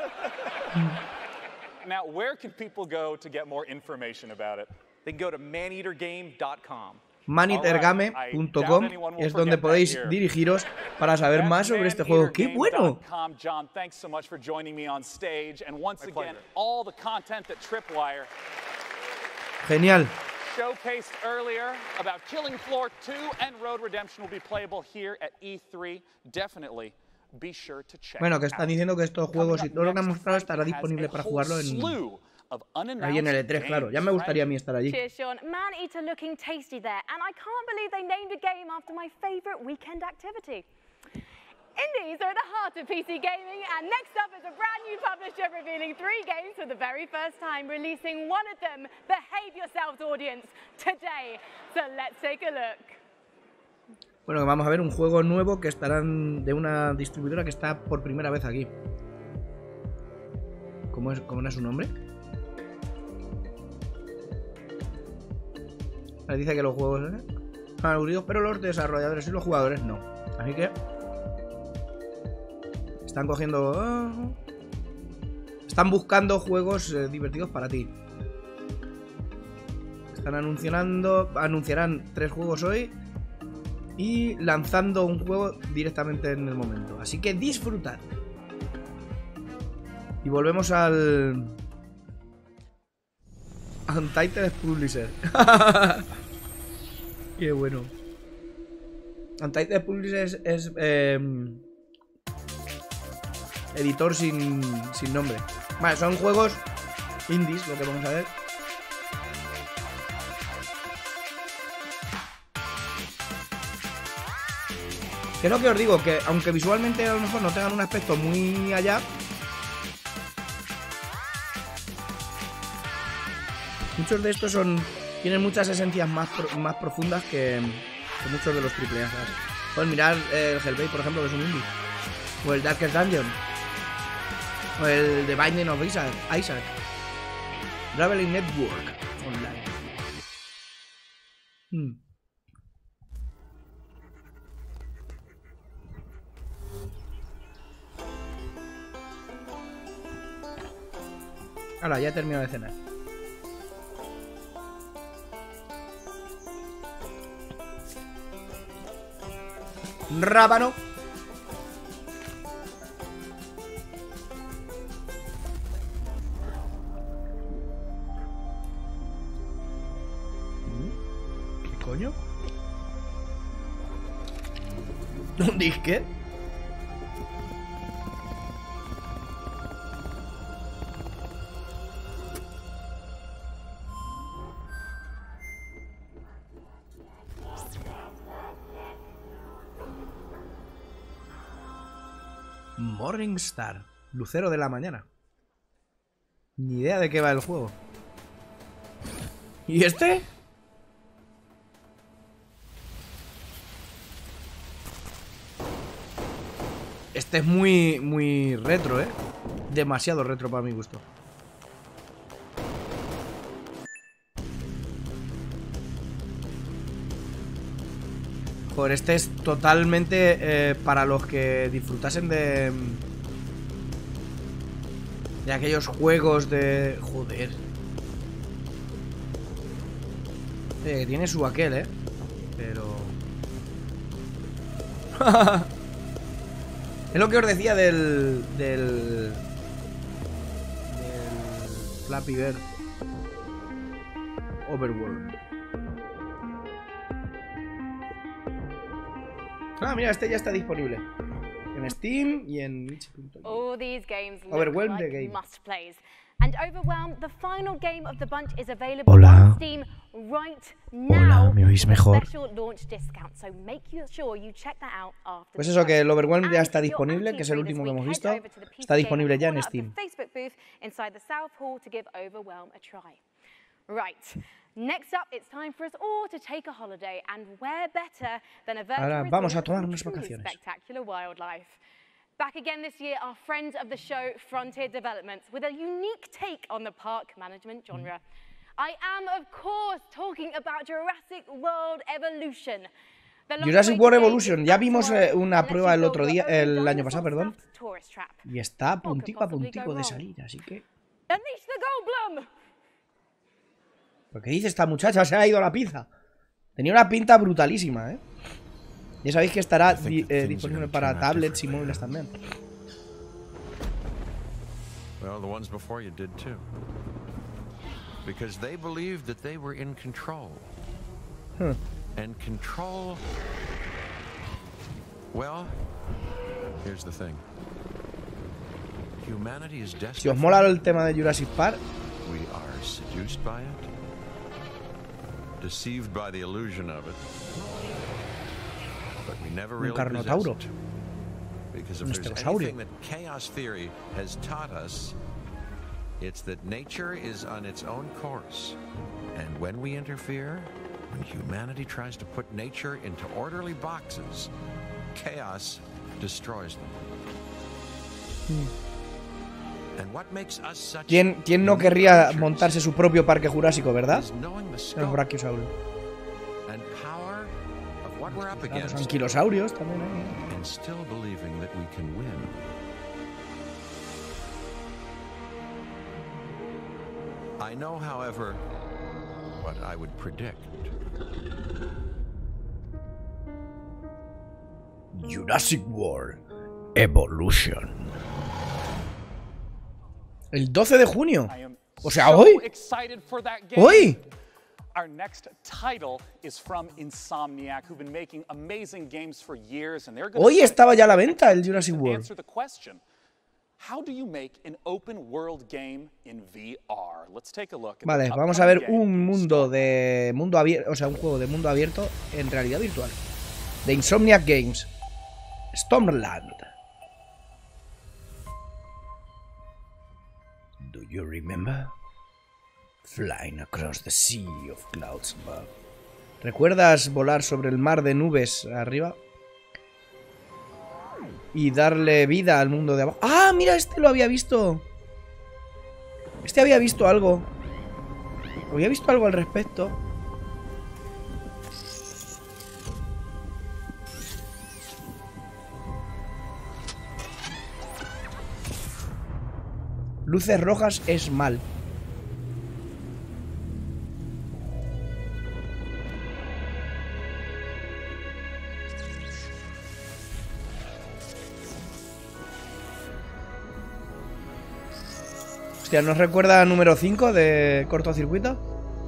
Now, where can people go to get more information about it? They can go to maneater game dot com. maneater game punto com es donde podéis dirigiros para saber más sobre este juego. ¡Qué bueno! John, thanks so much for joining me on stage. And once again, all the content that Tripwire Genial. showcased earlier about Killing Floor two and Road Redemption will be playable here at E three. Definitely be sure to check. Bueno, que están diciendo que estos juegos y todo lo que han mostrado estará disponible para jugarlo en ahí en el E tres, claro. Ya me gustaría a mí estar allí. Cheers, Sean. Man-eater looking tasty there. And I can't believe they named a game after my favourite weekend activity. Indies are at the heart of P C gaming, and next up is a brand new publisher revealing three games for the very first time, releasing one of them, Behave Yourselves audience, today. So let's take a look. Bueno, que vamos a ver un juego nuevo que estarán de una distribuidora que está por primera vez aquí. ¿Cómo es, cómo era su nombre? Ahí dice que los juegos ¿eh? son aburridos, pero los desarrolladores y los jugadores no. Así que están cogiendo... Uh, están buscando juegos eh, divertidos para ti. Están anunciando... Anunciarán tres juegos hoy y lanzando un juego directamente en el momento. Así que disfrutad. Y volvemos al... Untitled Publisher. Qué bueno. Untitled Publisher es... es eh, editor sin, sin nombre. Vale, son juegos indies, lo que vamos a ver. Que es lo que os digo, que aunque visualmente a lo mejor no tengan un aspecto muy allá, muchos de estos son tienen muchas esencias más, pro, más profundas que, que muchos de los triple A. Pues mirar el Hellblade, por ejemplo, que es un indie. O el Darkest Dungeon. O el The Binding of Isaac. Isaac. Traveling Network Online. Hmm. Ahora, ya he terminado de cenar. Rábano. ¿Qué coño? ¿Un disque? Morningstar, lucero de la mañana. Ni idea de qué va el juego. ¿Y este? Este es muy, muy retro, ¿eh? Demasiado retro para mi gusto. Joder, este es totalmente eh, para los que disfrutasen de... De aquellos juegos de... Joder. Eh, que tiene su aquel, eh. Pero... Es lo que os decía del... Del... Del... Flappy Bird Overworld. Ah, mira, este ya está disponible en Steam y en itch punto io. All these games look Overwhelmed like the game. must plays. And Overwhelmed, the final game of the bunch, is available Hola. on Steam right now. Hola, ¿me oís mejor? with a special launch discount. So make sure you check that out after Pues the eso, show. que el Overwhelmed ya está And if you're disponible, que es el anti-free último que this hemos week, visto. head over to the P C Está disponible ya en corner of the Steam. Facebook booth inside the South Hall to give Overwhelmed a try. Right. Next up, it's time for us all to take a holiday, and where better than a virtual Ahora vamos a resort tomar with unas truly vacaciones. spectacular wildlife. Back again this year are friends of the show, Frontier Developments, with a unique take on the park management genre. I am, of course, talking about Jurassic World Evolution. The Jurassic World Evolution. Ya long-awaited vimos tomorrow, eh, una unless prueba you el build otro your día, own el año pasado, dinosaur perdón. stuffed tourist trap. Y está a puntico a possibly puntico go de wrong? salir, así que... Unleash the Goldblum! Lo que dice esta muchacha, se ha ido a la pizza. Tenía una pinta brutalísima, ¿eh? Ya sabéis que estará di eh, disponible para tablets y móviles también. Well, the ones before you did too. Because they believed that they were in control. Huh. And control... Well, here's the thing. Humanity is desperate. Si os mola el tema de Jurassic Park, We are seduced by it, deceived by the illusion of it, but we never un really carnotauro. possess it. Because Un if there's estegosaurio. anything that chaos theory has taught us, it's that nature is on its own course. And when we interfere, when humanity tries to put nature into orderly boxes, chaos destroys them. And what makes us such ¿quién, quién no querría montarse su propio parque jurásico, verdad? is knowing the Los scope brachiosaurios. and power of what we're up Los against, anquilosaurios también hay. and still believing that we can win. I know, however, what I would predict. Jurassic World Evolution. El doce de junio. O sea, So hoy. excited for that game. Hoy. Our next title is from Insomniac, who've been making amazing games for years, and they're going Hoy estaba ya a la venta el Jurassic to World. answer the question: how do you make an open world game in V R? Let's take a look. At Vale, the vamos a ver upcoming game. un mundo de mundo abierto, o sea, un juego de mundo abierto en realidad virtual. De Insomniac Games. Stormland. Do you remember? Flying across the sea of clouds above. ¿Recuerdas volar sobre el mar de nubes arriba? Y darle vida al mundo de abajo. ¡Ah, mira! Este lo había visto. Este había visto algo. Había visto algo al respecto. Luces rojas es mal. Hostia, ¿nos recuerda a número cinco de cortocircuito?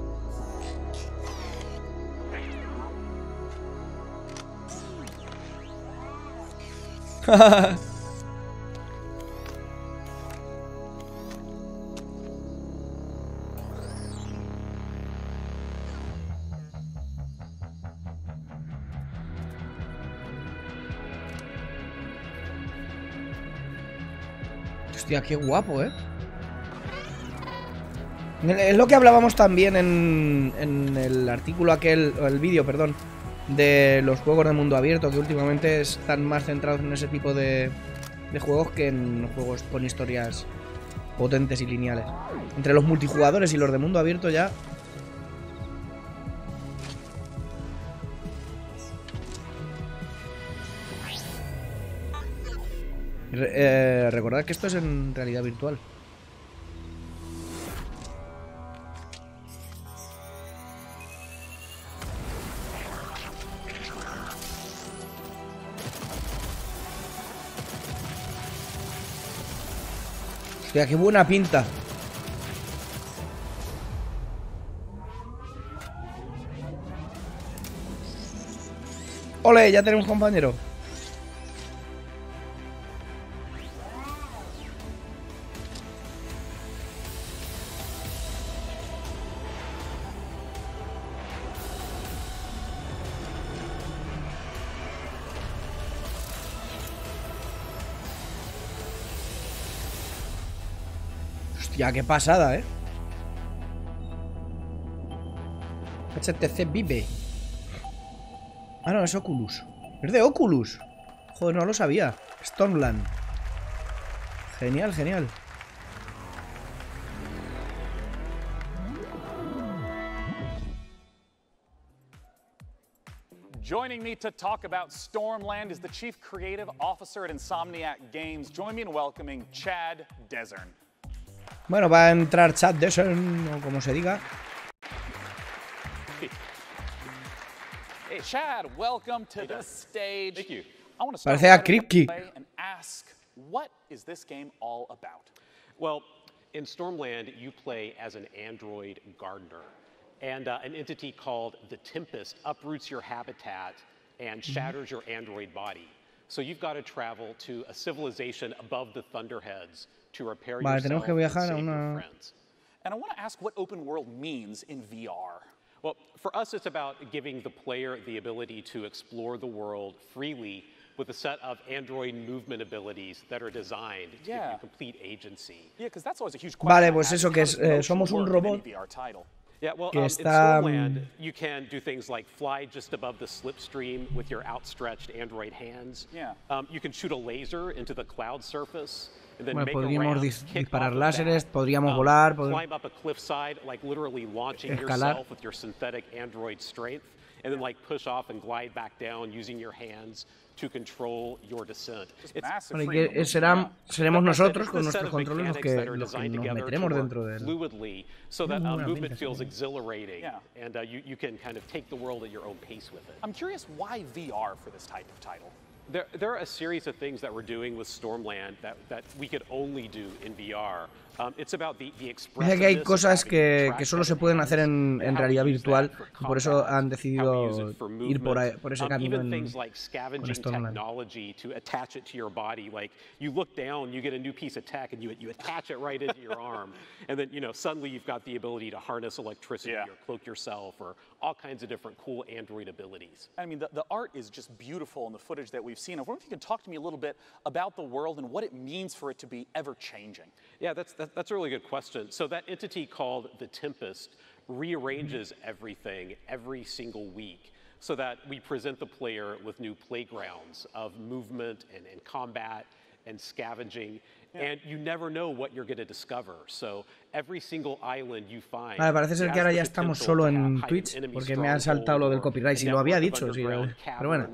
Hostia, qué guapo, ¿eh? Es lo que hablábamos también en, en el artículo aquel, o el vídeo, perdón, de los juegos de mundo abierto, que últimamente están más centrados en ese tipo de, de juegos que en juegos con historias potentes y lineales. Entre los multijugadores y los de mundo abierto ya... Eh, recordad que esto es en realidad virtual. Hostia, qué buena pinta. ¡Ole! Ya tenemos compañero. Hostia, qué pasada, ¿eh? H T C Vive. Ah, no, es Oculus. Es de Oculus. Joder, no lo sabía. Stormland. Genial, genial. Joining me to talk about Stormland is the Chief Creative Officer at Insomniac Games. Join me in welcoming Chad Desern. Bueno, va a entrar Chad Desern, o como se diga. Hey, Chad, welcome to the stage. Thank you. I want to start Parece a Kripke. and ask, what is this game all about? Well, in Stormland, you play as an android gardener, and uh, an entity called the Tempest uproots your habitat and shatters your android body. So you've got to travel to a civilization above the Thunderheads to repair Vale, yourself tenemos que and viajar a save your una... friends. And I want to ask what open world means in V R. Well, for us, it's about giving the player the ability to explore the world freely with a set of android movement abilities that are designed to Yeah. give you complete agency. Yeah, because that's always a huge question. Vale, I pues have. eso, que es, How does eh, motion somos un work in robot any V R title? Yeah, well, que um, está, in Stormland, mm, you can do things like fly just above the slipstream with your outstretched android hands. Yeah. Um, you can shoot a laser into the cloud surface. And then Bueno, make a podríamos ramp, dis- kick disparar off of láseres, that, podríamos um, volar, pod- climb up a cliffside, like literally launching Escalar. yourself with your synthetic android strength, and then like push off and glide back down using your hands to control your descent. It's Bueno, y que serán, seremos nosotros con nuestros controles los que, los que nos meteremos dentro de él. fluidly, so that Muy uh, buena movement pinta, feels sí. exhilarating, Yeah. and uh, you, you can kind of take the world at your own pace with it. I'm curious why V R for this type of title. There, there are a series of things that we're doing with Stormland that, that we could only do in V R. Um, it's about the, the Dice que hay expressiveness of cosas having que, track que solo se and pueden hacer en, en how we realidad use virtual that for y por eso combat, han how we decidido use it for ir por, ahí- movement. por ese Um, camino even en, things like con scavenging Stormland. technology to attach it to your body. Like you look down, you get a new piece of tech, and you you attach it right into your arm, and then you know suddenly you've got the ability to harness electricity Yeah. or cloak yourself or all kinds of different cool android abilities. I mean, the, the art is just beautiful in the footage that we've seen. I wonder if you can talk to me a little bit about the world and what it means for it to be ever-changing. Yeah, that's, that, that's a really good question. So that entity called the Tempest rearranges everything every single week so that we present the player with new playgrounds of movement and, and combat and scavenging. And you never know what you're going to discover. So every single island you find. Vale, parece ser que ahora ya estamos solo en Twitch porque me han saltado lo del copyright. Si lo había dicho, sí, pero bueno,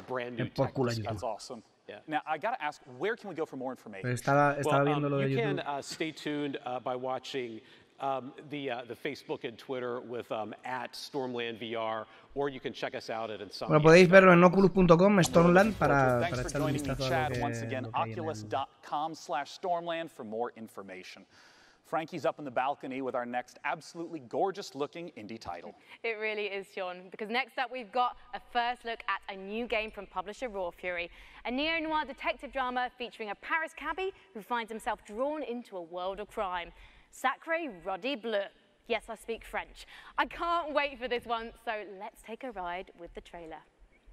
por culo That's YouTube. awesome. Now, I got to ask, where can we go for more information? Pero estaba, estaba Well, viendo um, lo de you can YouTube. uh, stay tuned uh, by watching um, the uh, the Facebook and Twitter with um, at Stormland V R, or you can check us out at Insomniac. Bueno, podéis verlo en oculus punto com, Stormland, para, Thanks para for echar un joining me, vistazo a Chad. lo que, Once again, lo que hay en el- oculus.com slash Stormland for more information. Frankie's up in the balcony with our next absolutely gorgeous-looking indie title. It really is, Sean, because next up we've got a first look at a new game from publisher Raw Fury, a neo-noir detective drama featuring a Paris cabbie who finds himself drawn into a world of crime. Sacré Ruddy Bleu. Yes, I speak French. I can't wait for this one, so let's take a ride with the trailer.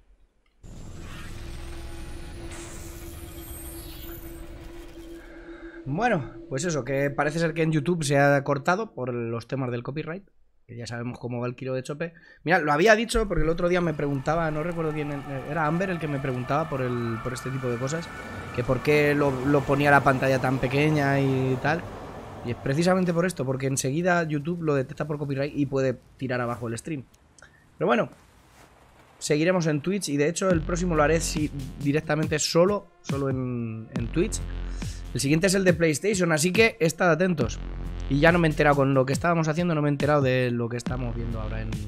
Bueno, pues eso, que parece ser que en YouTube se ha cortado por los temas del copyright. Que ya sabemos cómo va el kilo de chope. Mira, lo había dicho porque el otro día me preguntaba, no recuerdo quién, era Amber el que me preguntaba por, el, por este tipo de cosas. Que por qué lo, lo ponía la pantalla tan pequeña y tal. Y es precisamente por esto, porque enseguida YouTube lo detecta por copyright y puede tirar abajo el stream. Pero bueno, seguiremos en Twitch. Y de hecho el próximo lo haré si, directamente solo, solo en, en Twitch. El siguiente es el de PlayStation, así que estad atentos. Y ya no me he enterado con lo que estábamos haciendo, no me he enterado de lo que estamos viendo ahora en...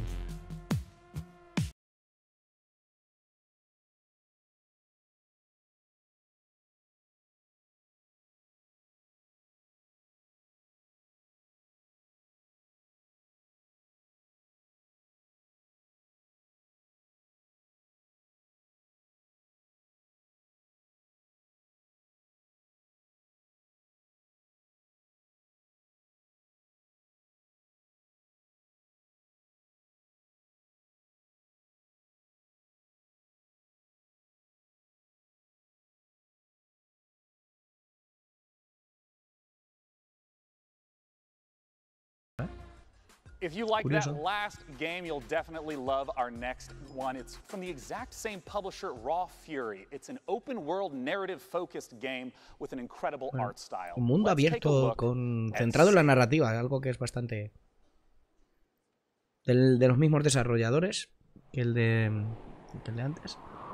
If you like Curioso. that last game, you'll definitely love our next one. It's from the exact same publisher, Raw Fury. It's an open-world, narrative-focused game with an incredible Bueno, art style. un mundo Let's take a abierto look con, at centrado en la Sable. narrativa, algo que es bastante... Del, de los mismos desarrolladores que el de, que el de antes.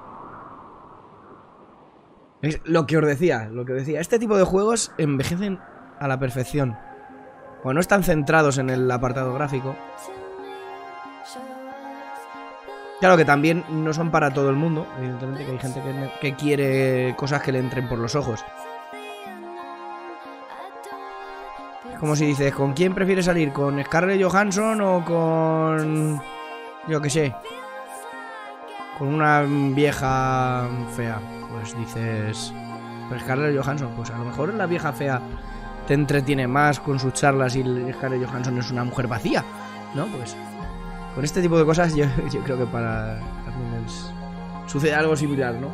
Es lo que os decía, lo que os decía. Este tipo de juegos envejecen a la perfección. O no están centrados en el apartado gráfico. Claro que también no son para todo el mundo. Evidentemente que hay gente que, que quiere cosas que le entren por los ojos. Es como si dices, ¿con quién prefieres salir? ¿Con Scarlett Johansson o con... yo qué sé? Con una vieja fea. Pues dices... pues Scarlett Johansson. Pues a lo mejor la vieja fea te entretiene más con sus charlas y Scarlett Johansson es una mujer vacía, ¿no? Pues con este tipo de cosas yo, yo creo que para también es, sucede algo similar, ¿no?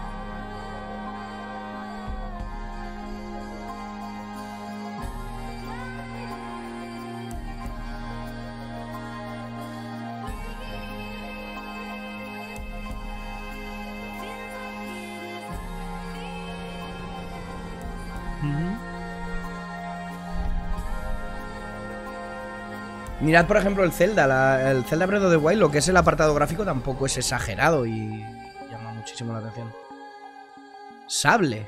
Mirad, por ejemplo, el Zelda, la, el Zelda Breath of the Wild, lo que es el apartado gráfico tampoco es exagerado y llama muchísimo la atención. Sable.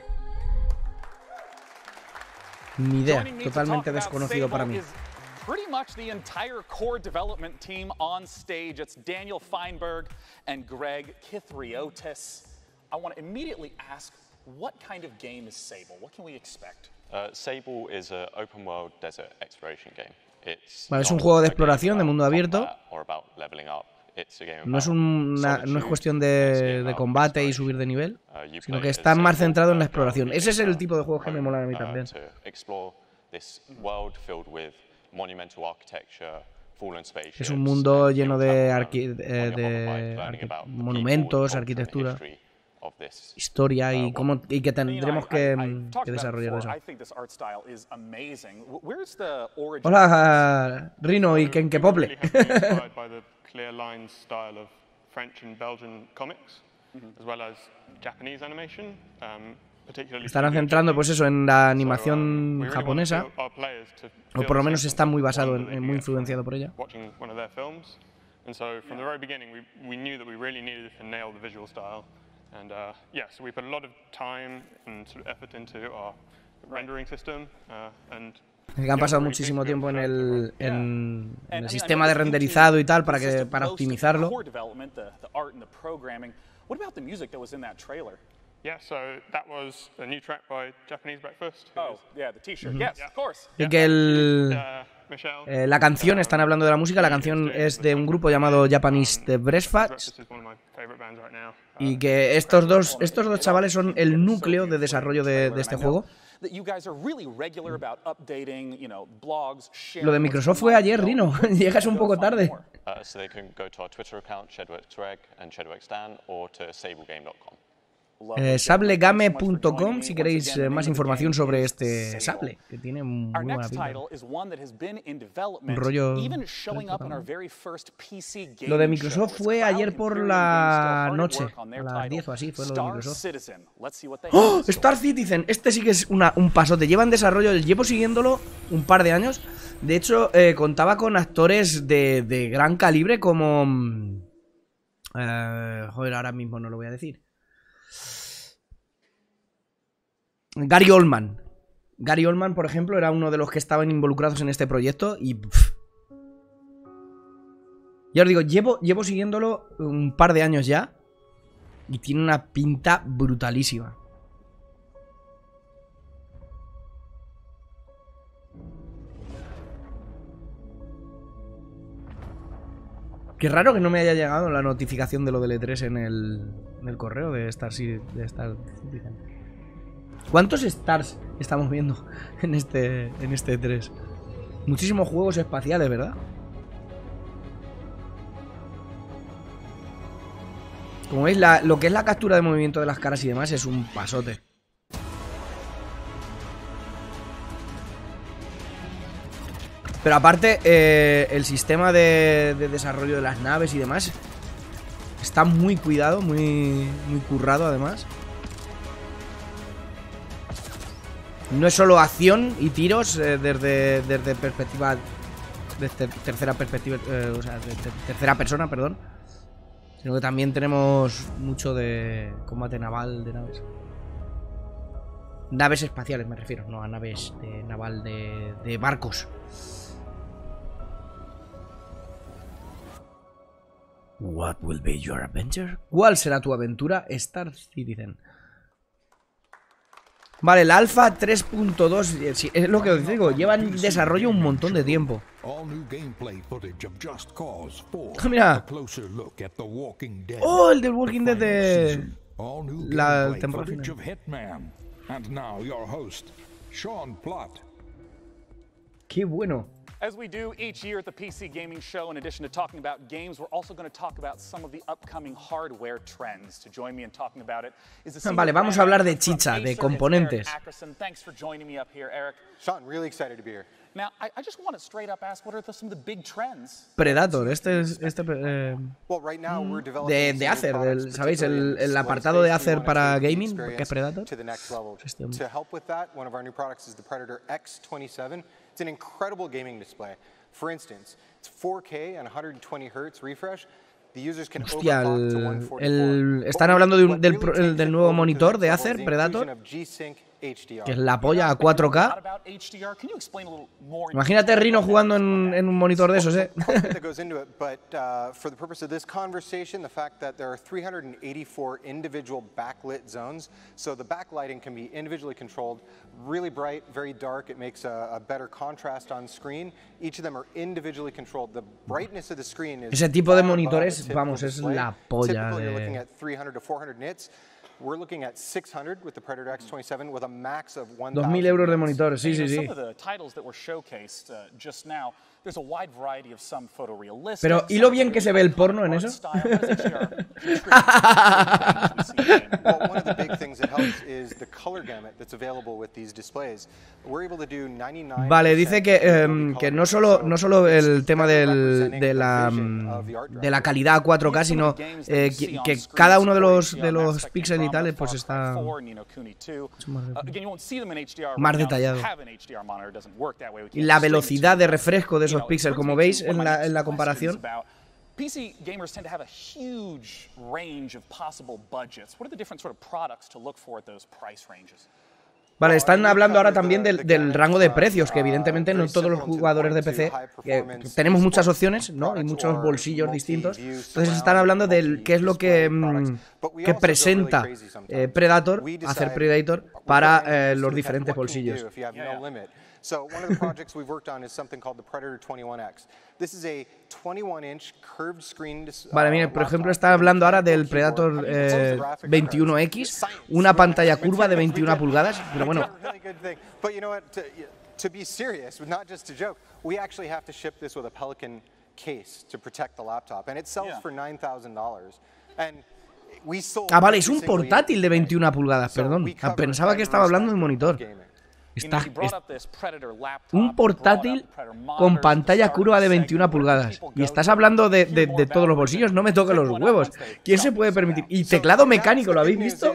Ni idea, totalmente desconocido para mí. Pretty much the entire core development team on stage. It's Daniel Feinberg and Greg Kithriotis. I want to immediately ask, what kind of game is Sable? What can we expect? Uh, Sable is an open-world desert exploration game. It's Vale, es un juego de exploración de mundo abierto. or about leveling up. It's a game No es, about una, no es cuestión de, de combate y subir de nivel, you sino play que as está más Sable, centrado en la uh, exploración. Ese es el tipo de juegos que me home, molan a mí uh, también. to explore this world filled with monumental architecture, fallen spaceships, Es un mundo and lleno you'll de, travel arqui- around eh, on your de hoverbike, learning arqui- about the monumentos, people, the culture, and arquitectura, history of this historia y, cómo, y que tendremos I, que, I, I talked que about desarrollar before, eso. I think this art style is amazing. W- Where's the origin? Hola, Rino y Kenke Pople. inspired by the clear lines style of French and Belgian comics, as well as Japanese animation, um, particularly. Estarán centrando pues eso en la animación japonesa, o por lo menos está muy basado en, en muy influenciado por ella. Watching one of their films, and so from the very beginning we we knew that we really needed to nail the visual style, and uh, yeah, so we put a lot of time and sort of effort into our rendering system, uh, and. Que han pasado muchísimo tiempo en el, en, en el sistema de renderizado y tal para que para optimizarlo. Core development, the, the art and the programming. What about the music that was in that trailer? Yeah, so that was a new track by Japanese Breakfast. Oh, yeah, the T-shirt. Mhm. Yes, of course. Y que el, eh, la canción, están hablando de la música, la canción es de un grupo llamado Japanese Breakfast. Y que estos dos, estos dos chavales son el núcleo de desarrollo de, de este juego. That you guys are really regular about updating, you know, blogs, sharing. Lo de Microsoft fue ayer, Rino. Llegas un poco tarde. Uh, so they can go to our Twitter account, ShedWorksReg and ShedWorksDan, or to sablegame dot com. Eh, sablegame punto com si queréis eh, más información sobre este sable, que tiene muy Our buena next pinta. title is one that has been in development, Un rollo even showing up in our very first P C game Lo de show. Microsoft It's fue Cloud ayer por Imperium la Games still hard at noche, work on their a las title, diez o así fue lo de Star Microsoft. Citizen. Let's see what they ¡Oh! have in store. Star Citizen, este sí que es una, un pasote. Lleva en desarrollo, llevo siguiéndolo un par de años. De hecho, eh, contaba con actores de, de gran calibre como... Eh, joder, ahora mismo no lo voy a decir. Gary Oldman. Gary Oldman, por ejemplo, era uno de los que estaban involucrados en este proyecto y... Pff. Ya os digo, llevo, llevo siguiéndolo un par de años ya y tiene una pinta brutalísima. Qué raro que no me haya llegado la notificación de lo del E tres en el, en el correo de Star de Star Citizen. ¿Cuántos Stars estamos viendo en este, en este E tres? Muchísimos juegos espaciales, ¿verdad? Como veis, la, lo que es la captura de movimiento de las caras y demás es un pasote. Pero aparte, eh, el sistema de, de desarrollo de las naves y demás está muy cuidado, muy, muy currado además. No es solo acción y tiros eh, desde, desde perspectiva, desde tercera perspectiva, eh, o sea, de, de tercera persona, perdón. Sino que también tenemos mucho de combate naval de naves. Naves espaciales me refiero, no a naves de naval de, de barcos. What will be your adventure? ¿Cuál será tu aventura, Star Citizen? Vale, el Alpha tres punto dos, sí, es lo que os digo, lleva en desarrollo un montón de tiempo. Ah, mira. Oh, el del Walking Dead de la temporada final. Qué bueno. As we do each year at the P C Gaming Show, in addition to talking about games, we're also going to talk about some of the upcoming hardware trends. To join me in talking about it is the Vale, vamos a hablar de chicha, de componentes. Thanks for joining me up here, Eric. Sean, really excited to be here. Now, I, I just want to straight up ask, what are the, some of the big trends? Predator, este es este eh, de, de Acer, del, ¿sabéis? El, el apartado de Acer para gaming, que es Predator. Este hombre. To help with that, one of our new products is the Predator X twenty-seven. It's an incredible gaming display. For instance, it's four K and one hundred twenty hertz refresh. The users can Hostia, el, el, están hablando de un, del, el, del nuevo monitor de Acer, Predator, que es la polla a cuatro K. Imagínate Rino jugando en, en un monitor de esos, eh. Really bright, very dark. It makes a, a better contrast on screen. Each of them are individually controlled. The brightness of the screen is ese tipo de monitores, vamos, es la polla. Typically, you're looking at three hundred to four hundred nits. We're looking at six hundred with the Predator X twenty-seven with a max of one thousand. dos mil euros de monitores, sí, sí, sí. Some of the titles that were showcased uh, just now, there's a wide variety of some photorealistic. Pero ¿y lo bien que se ve el porno en eso? Well, one of the big things that helps is the color gamut that's available with these displays. We're able to do ninety-nine. Vale, dice que, eh, que no solo no solo el tema del, de la de la calidad a cuatro K, sino eh, que, que cada uno de los de los píxeles y tal pues está más detallado. Y la velocidad de refresco de esos píxeles, como veis en la, en la comparación. P C gamers tend to have a huge range of possible budgets. What are the different sort of products to look for at those price ranges? Vale, están hablando ahora también del, del rango de precios, que evidentemente no todos los jugadores de P C, que tenemos muchas opciones, ¿no? Y muchos bolsillos distintos. Entonces están hablando del qué es lo que, que presenta eh, Predator, hacer Predator, para eh, los diferentes bolsillos. So one of the projects we've worked on is something called the Predator twenty-one X. This is a twenty-one inch curved screen. Vale, mire, por ejemplo, está hablando ahora del Predator eh, veintiuno X, una pantalla curva de veintiuna pulgadas, pero bueno. But you know what, to, to be serious, not just to joke, we actually have to ship this with a Pelican case to protect the laptop, and it sells for nine thousand dollars. And we sold. Ah, vale, es un portátil de veintiuna pulgadas, perdón. Pensaba que estaba hablando del monitor. Está, es un portátil con pantalla curva de veintiuna pulgadas. Y estás hablando de, de, de todos los bolsillos, no me toques los huevos. ¿Quién se puede permitir? Y teclado mecánico, ¿lo habéis visto?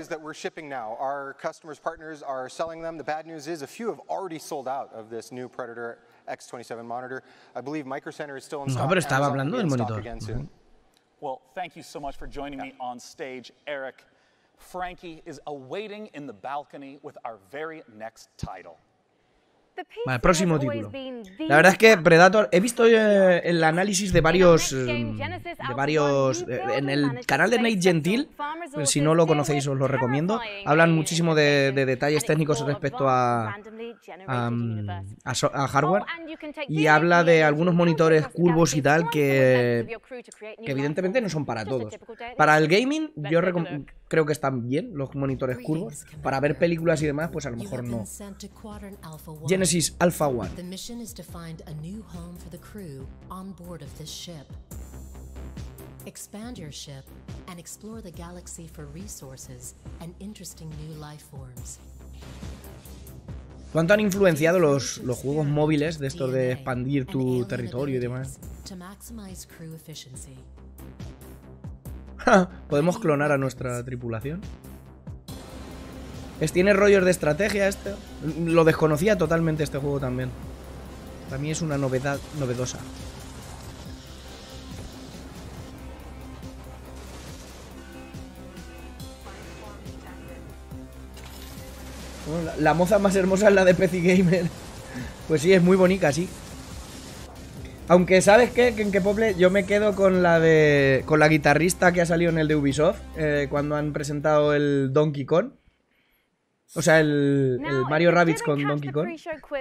No, pero estaba hablando del monitor. Well, thank you so much for joining me on stage, Eric. Frankie is awaiting in the balcony with our very next title. Vale, próximo título. La verdad es que Predator, he visto eh, el análisis de varios, eh, de varios, eh, en el canal de Nate Gentil, si no lo conocéis os lo recomiendo, hablan muchísimo de, de detalles técnicos respecto a, a, a, so, a hardware, y habla de algunos monitores curvos y tal que, que evidentemente no son para todos. Para el gaming yo creo que están bien los monitores curvos, para ver películas y demás pues a lo mejor no. Genesis Alpha One. The mission is to find a new home for the crew on board of this ship. Expand your ship and explore the galaxy for resources and interesting new life forms. ¿Cuánto han influenciado los, los juegos móviles de estos de expandir tu territorio y demás? To maximize crew efficiency. ¿Podemos clonar a nuestra tripulación? Es, tiene rollos de estrategia este. Lo desconocía totalmente este juego también. Para mí es una novedad novedosa. Bueno, la, la moza más hermosa es la de P C Gamer. Pues sí, es muy bonita, sí. Aunque, ¿sabes qué? Que en Kepople yo me quedo con la de. Con la guitarrista que ha salido en el de Ubisoft. Eh, cuando han presentado el Donkey Kong. O sea, el, el Mario Rabbids con Donkey Kong.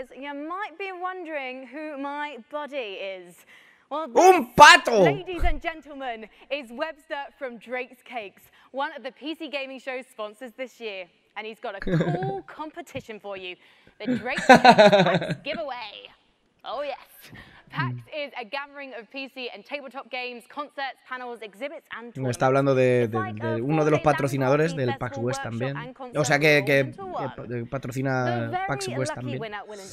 ¡Un pato! Ladies and gentlemen, is Webster from Drake's Cakes, one of the P C Gaming Show's sponsors this year. And he's got a cool competition for you. The Drake's Cakes PAX giveaway. Oh yes. PAX is a gathering of P C and tabletop games, concerts, panels, exhibits and Me está hablando de, de, de uno de los patrocinadores del PAX West también. O sea que, que, que patrocina PAX West también.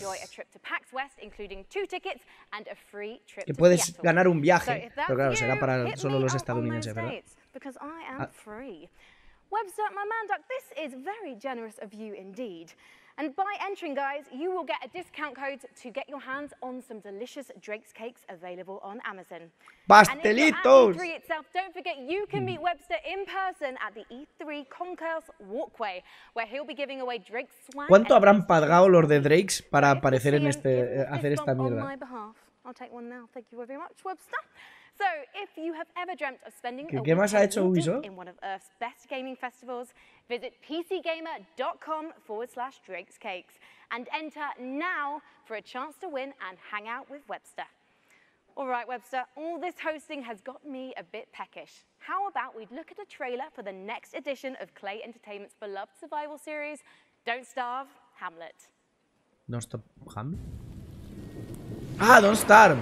Que puedes ganar un viaje, pero claro, será para solo los estadounidenses, ¿verdad? Ah. Webster, my man duck, this is very generous of you indeed. And by entering, guys, you will get a discount code to get your hands on some delicious Drake's Cakes available on Amazon. ¡Pastelitos! And if you're at E three itself, don't forget you can meet Webster in person at the E three Concourse Walkway, where he'll be giving away Drake's swag. ¿Cuánto habrán pagado los de Drakes para aparecer en este, hacer esta mierda? I'll take one now. Thank you very much, Webster. So, if you have ever dreamt of spending ¿Qué, a qué más ha hecho weekend Ubisoft? in one of Earth's best gaming festivals, visit pcgamer.com forward slash Drake's Cakes and enter now for a chance to win and hang out with Webster. All right, Webster, all this hosting has got me a bit peckish. How about we look at a trailer for the next edition of Clay Entertainment's beloved survival series, Don't Starve, Hamlet. Don't Stop Hamlet. Ah, Don't Starve.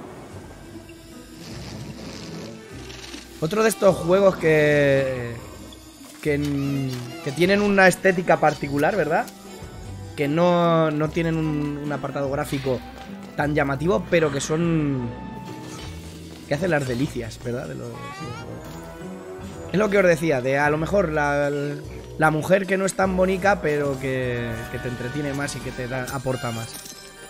Otro de estos juegos que, que que tienen una estética particular, ¿verdad? Que no, no tienen un, un apartado gráfico tan llamativo, pero que son... que hacen las delicias, ¿verdad? De lo, de... Es lo que os decía, de a lo mejor la, la mujer que no es tan bonita, pero que, que te entretiene más y que te da, aporta más.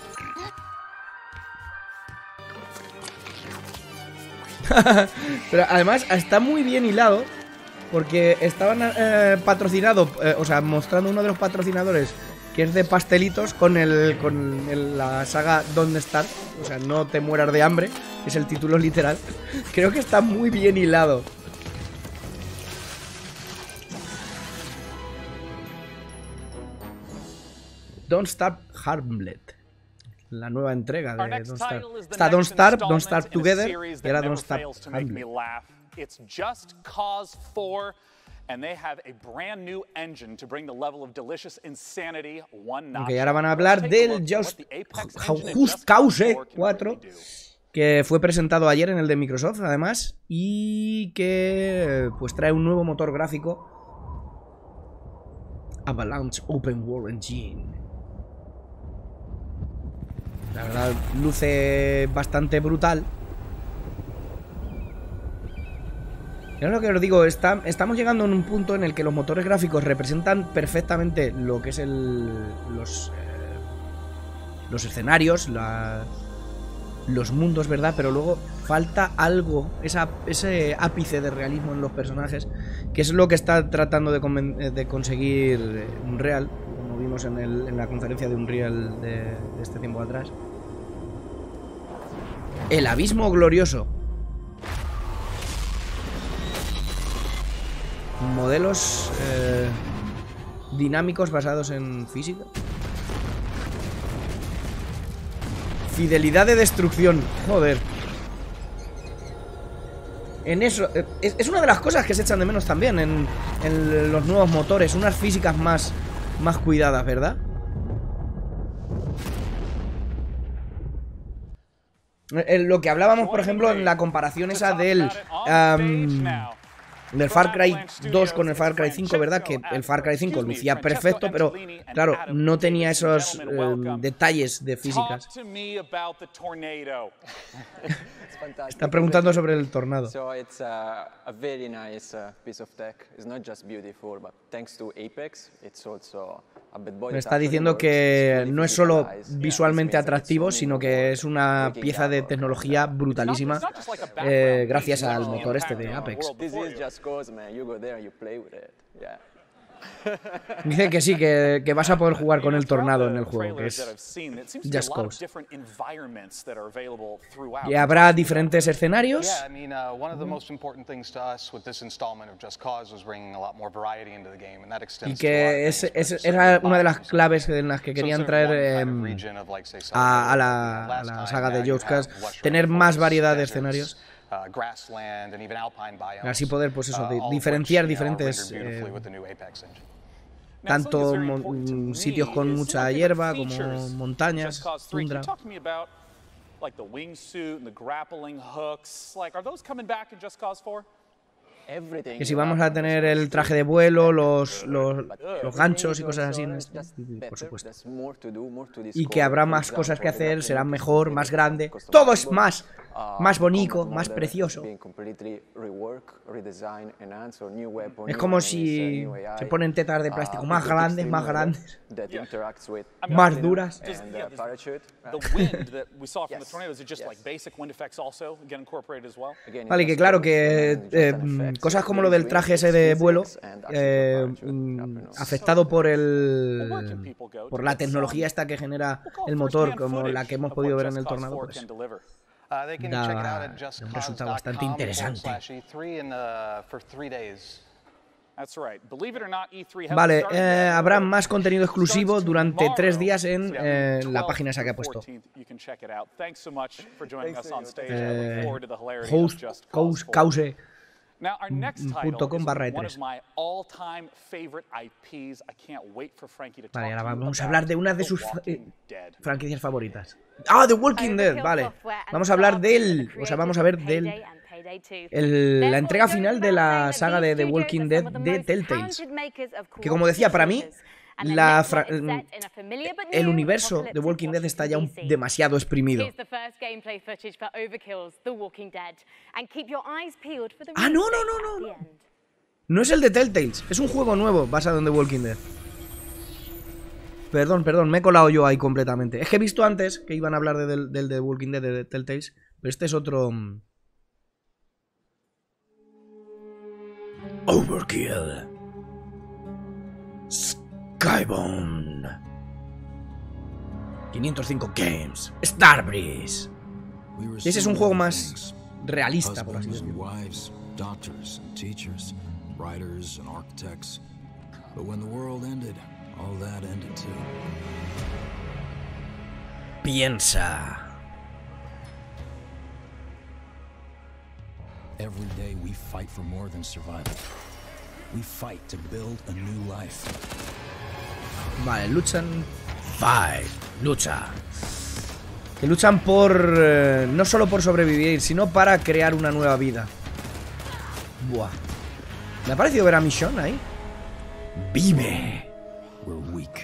Pero además está muy bien hilado, porque estaban eh, patrocinados, eh, o sea, mostrando uno de los patrocinadores que es de pastelitos con el con el, la saga Don't Starve, o sea, no te mueras de hambre, es el título literal. Creo que está muy bien hilado. Don't Starve Hamlet, la nueva entrega de Don't Starve. Está Don't Starve, Don't Starve Together y ahora Don't Starve Hamlet. It's Just Cause four, and they have a brand new engine to bring the level of delicious insanity one notch. Okay, ahora van a hablar del Just, Just Cause cuatro, que fue presentado ayer en el de Microsoft, además, y que pues trae un nuevo motor gráfico, Avalanche Open World Engine. La verdad, luce bastante brutal. Es lo que os digo, está, estamos llegando a un punto en el que los motores gráficos representan perfectamente lo que es el, los, eh, los escenarios, la, los mundos, ¿verdad? Pero luego falta algo, esa, ese ápice de realismo en los personajes, que es lo que está tratando de, de conseguir Unreal, como vimos en, el, en la conferencia de Unreal de, de este tiempo atrás. El abismo glorioso. Modelos eh, dinámicos basados en física. Fidelidad de destrucción. Joder. En eso... Es, es una de las cosas que se echan de menos también en, en los nuevos motores. Unas físicas más, más cuidadas, ¿verdad? En lo que hablábamos, por ejemplo, en la comparación esa del... Um, del Far Cry dos con el Far Cry cinco, ¿verdad? Que el Far Cry cinco lo hacía perfecto, pero claro, no tenía esos eh, detalles de físicas. Está preguntando sobre el tornado. Me está diciendo que no es solo visualmente atractivo, sino que es una pieza de tecnología brutalísima eh, gracias al motor este de Apex. Dice que sí, que, que vas a poder jugar con el tornado en el juego, que es Just Cause. Y habrá diferentes escenarios. Y que es, es, era una de las claves en las que querían traer eh, a, a, la, a la saga de Just Cause, tener más variedad de escenarios. Así poder, pues eso, de diferenciar diferentes eh, tanto mon sitios con mucha hierba como montañas, tundra. Que si vamos a tener el traje de vuelo, los, los, los ganchos y cosas así, por supuesto. Y que habrá más cosas que hacer, será mejor, más grande. Todo es más, más bonito, más precioso. Es como si se ponen tetas de plástico más grandes, más grandes, más duras. Vale, que claro que eh, cosas como lo del traje ese de vuelo, eh, afectado por el por la tecnología esta que genera el motor, como la que hemos podido ver en el tornado, pues da un resultado bastante interesante. Vale, eh, habrá más contenido exclusivo durante tres días en eh, la página esa que ha puesto. Eh, host, cause, cause. .com barra E tres. Vale, ahora vamos a hablar de una de sus eh, franquicias favoritas. Ah, The Walking Dead, vale. Vamos a hablar del... O sea, vamos a ver del... El, la entrega final de la saga de The Walking Dead de Telltales. Que como decía, para mí... La el universo de Walking Dead está ya un demasiado exprimido. Ah, no, no, no, no. No es el de Telltales, es un juego nuevo basado en The Walking Dead. Perdón, perdón, me he colado yo ahí completamente. Es que he visto antes que iban a hablar de, del, del The Walking Dead de Telltales, pero este es otro... Overkill. Skybound. quinientos cinco Games. Starbreeze. Ese es un juego más realista, por así decirlo. Piensa. Every day we fight for more than survival. We fight to build a new life. Vale, luchan. Fight, lucha. Que luchan por... Eh, no solo por sobrevivir, sino para crear una nueva vida. Buah. ¿Me ha parecido ver a Michonne ahí? Vive. We're weak.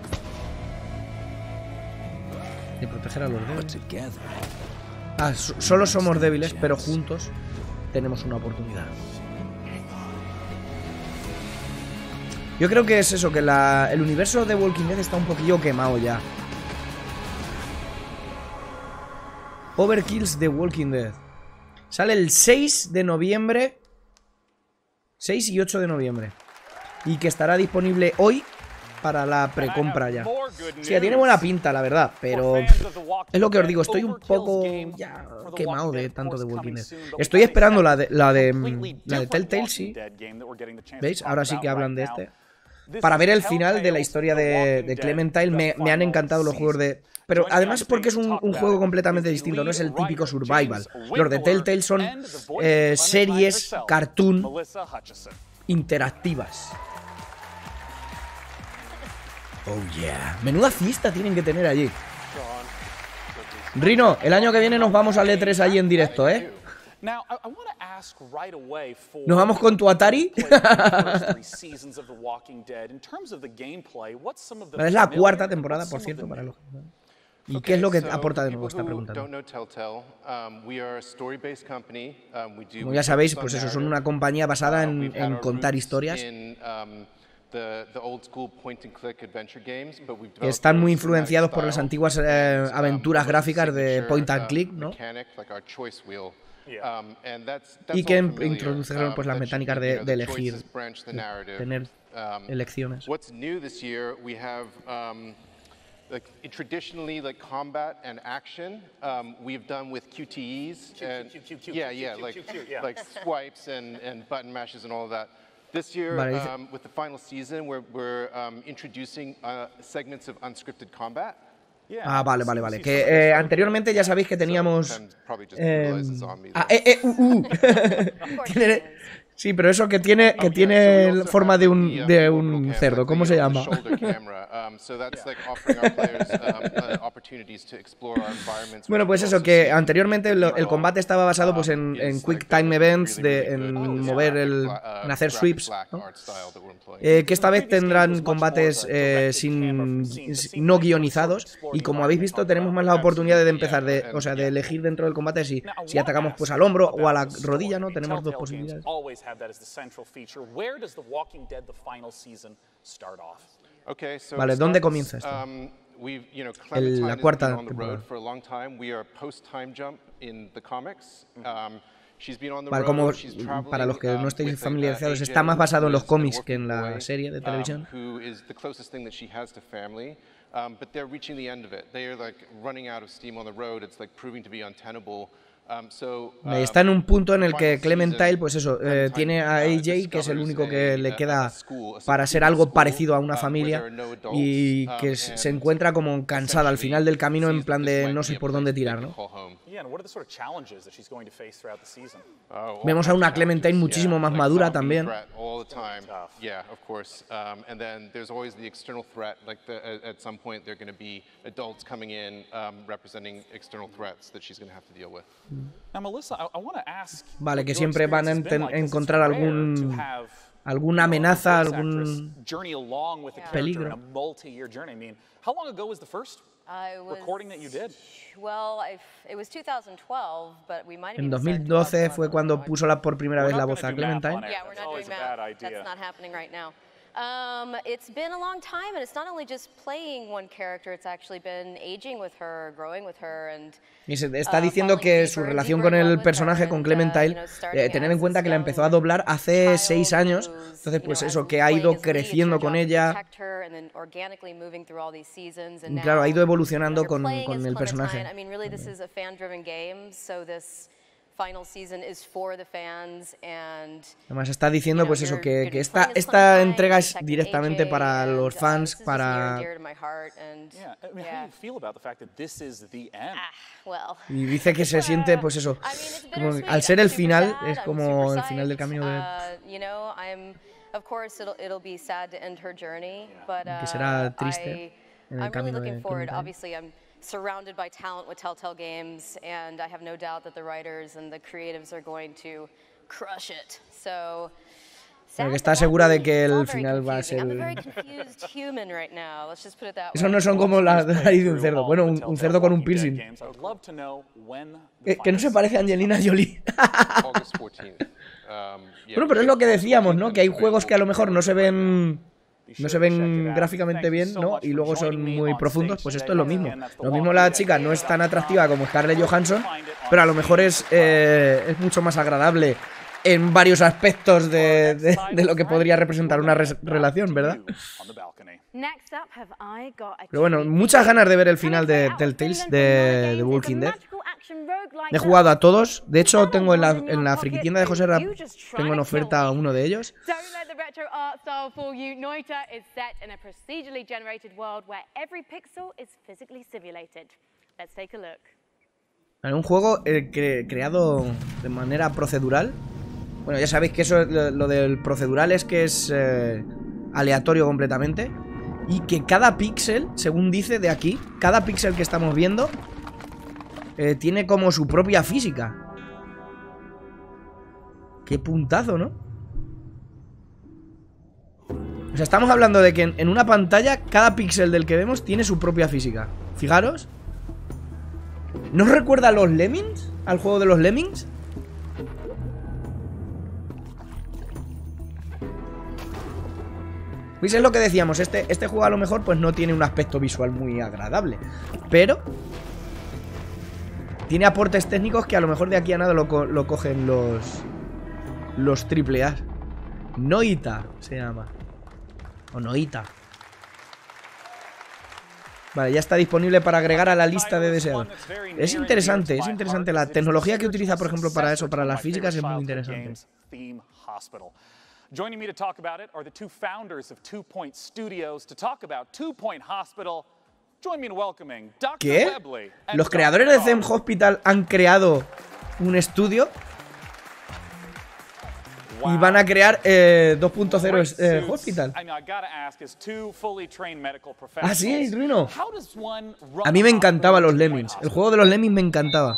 De proteger a los débiles. Ah, so solo somos débiles, pero juntos tenemos una oportunidad. Yo creo que es eso, que la, el universo de Walking Dead está un poquillo quemado ya. Overkill's The Walking Dead. Sale el seis de noviembre. seis y ocho de noviembre. Y que estará disponible hoy para la precompra ya. Sí, tiene buena pinta, la verdad. Pero es lo que os digo, estoy un poco ya quemado de tanto de Walking Dead. Estoy esperando la de, la de, la de Telltale, sí. ¿Veis? Ahora sí que hablan de este. Para ver el final de la historia de, de Clementine. Me, me han encantado los juegos de... Pero además porque es un, un juego completamente distinto. No es el típico survival. Los de Telltale son eh, series, cartoon, interactivas. Oh yeah. Menuda fiesta tienen que tener allí. Rino, el año que viene nos vamos al E tres allí en directo, ¿eh? ¿Nos vamos con tu Atari? Es la cuarta temporada, por cierto, para los... ¿Y qué es lo que aporta de nuevo? Está preguntando. Como ya sabéis, pues eso, son una compañía basada en, en contar historias. Que están muy influenciados por las antiguas eh, aventuras gráficas de point and click, ¿no? Y que introdujeron pues las mecánicas de, de elegir, de tener elecciones. Like traditionally, like combat and action, um, we've done with Q T Es and Q, Q, Q, Q, yeah, yeah, Q, Q, like Q, Q, yeah. like swipes and, and button mashes and all of that. This year, um, with the final season, we're, we're um, introducing uh, segments of unscripted combat. Ah, vale, vale, vale. Que eh, anteriormente ya sabéis que teníamos... Eh, ah, eh, eh, uh, uh. Sí, pero eso que tiene que tiene forma de un de un cerdo, ¿cómo se llama? Bueno, pues eso, que anteriormente lo, el combate estaba basado pues en, en quick time events, de, en mover el, en hacer sweeps, ¿no? Eh, que esta vez tendrán combates eh, sin no guionizados, y como habéis visto tenemos más la oportunidad de empezar de, o sea, de elegir dentro del combate si, si atacamos pues al hombro o a la rodilla, ¿no? Tenemos dos posibilidades. Have that as the central feature. Where does The Walking Dead, the final season, start off? Okay, so vale, ¿dónde comienza esto? Um, we've, you know, El, la cuarta temporada. For a long time. We are post-time jump in the comics. Um, she's been on the vale, como para los que no estéis familiarizados, está más basado en los cómics que en la serie de televisión. Who is the closest thing that she has to family. Um, but they're reaching the end of it. They are like running out of steam on the road. It's like proving to be untenable. Um, so, um, está en un punto en el que Clementine, pues eso, eh, tiene a A J, que es el único que le queda para ser algo parecido a una familia, y que se encuentra como cansada al final del camino, en plan de no sé por dónde tirar, ¿no? Vemos a una Clementine muchísimo más madura también. Vale, que siempre van a encontrar algún alguna amenaza, algún peligro. En dos mil doce fue cuando puso la, por primera vez la voz a Clementine. Um, it's been a long time, and it's not only just playing one character, it's actually been aging with her, growing with her, and y se está diciendo que su relación con el personaje, con Clementine, eh, tener en cuenta que la empezó a doblar hace seis años, entonces pues eso, que ha ido creciendo con ella, y claro, ha ido evolucionando con, con el personaje. Además está diciendo pues eso, que, que esta, esta entrega es directamente para los fans, para... Y dice que se siente pues eso, como, al ser el final, es como el final del camino de... Que será triste en el camino de Clementine. Surrounded by talent with Telltale Games, and I have no doubt that the writers and the creatives are going to crush it. So, pero que está segura de que el final va a ser... Eso no son como la nariz de un cerdo. Bueno, un, un cerdo con un piercing. Que, que no se parece a Angelina Jolie. Bueno, pero es lo que decíamos, ¿no? Que hay juegos que a lo mejor no se ven no se ven gráficamente bien, ¿no? Y luego son muy profundos, pues esto es lo mismo. Lo mismo la chica no es tan atractiva como Scarlett Johansson, pero a lo mejor es, eh, es mucho más agradable en varios aspectos de, de, de lo que podría representar una re relación, ¿verdad? Pero bueno, muchas ganas de ver el final de Telltales de The Walking Dead. He jugado a todos. De hecho, tengo en la, en la friquitienda de José Rap, tengo en oferta uno de ellos. Un juego eh, cre creado de manera procedural. Bueno, ya sabéis que eso, lo, lo del procedural es que es eh, aleatorio completamente. Y que cada píxel, según dice de aquí, cada píxel que estamos viendo eh, tiene como su propia física. Qué puntazo, ¿no? O sea, estamos hablando de que en, en una pantalla cada píxel del que vemos tiene su propia física. Fijaros. ¿No os recuerda a los Lemmings? ¿Al juego de los Lemmings? ¿Veis? Es lo que decíamos, este, este juego a lo mejor pues no tiene un aspecto visual muy agradable, pero tiene aportes técnicos que a lo mejor de aquí a nada lo, co lo cogen los Los triple A. Noita se llama, o Noita. Vale, ya está disponible para agregar a la lista de deseados. Es interesante, es interesante. La tecnología que utiliza, por ejemplo, para eso, para las físicas, es muy interesante. Joining me to talk about it are the two founders of Two Point Studios to talk about Two Point Hospital. Join me in welcoming doctor ¿Qué? Webley. ¿Los creadores de Zen Hospital han creado un estudio? Y van a crear eh, dos punto cero eh, Hospital. Ah, sí, Rino. A mí me encantaban los Lemmings. El juego de los Lemmings me encantaba.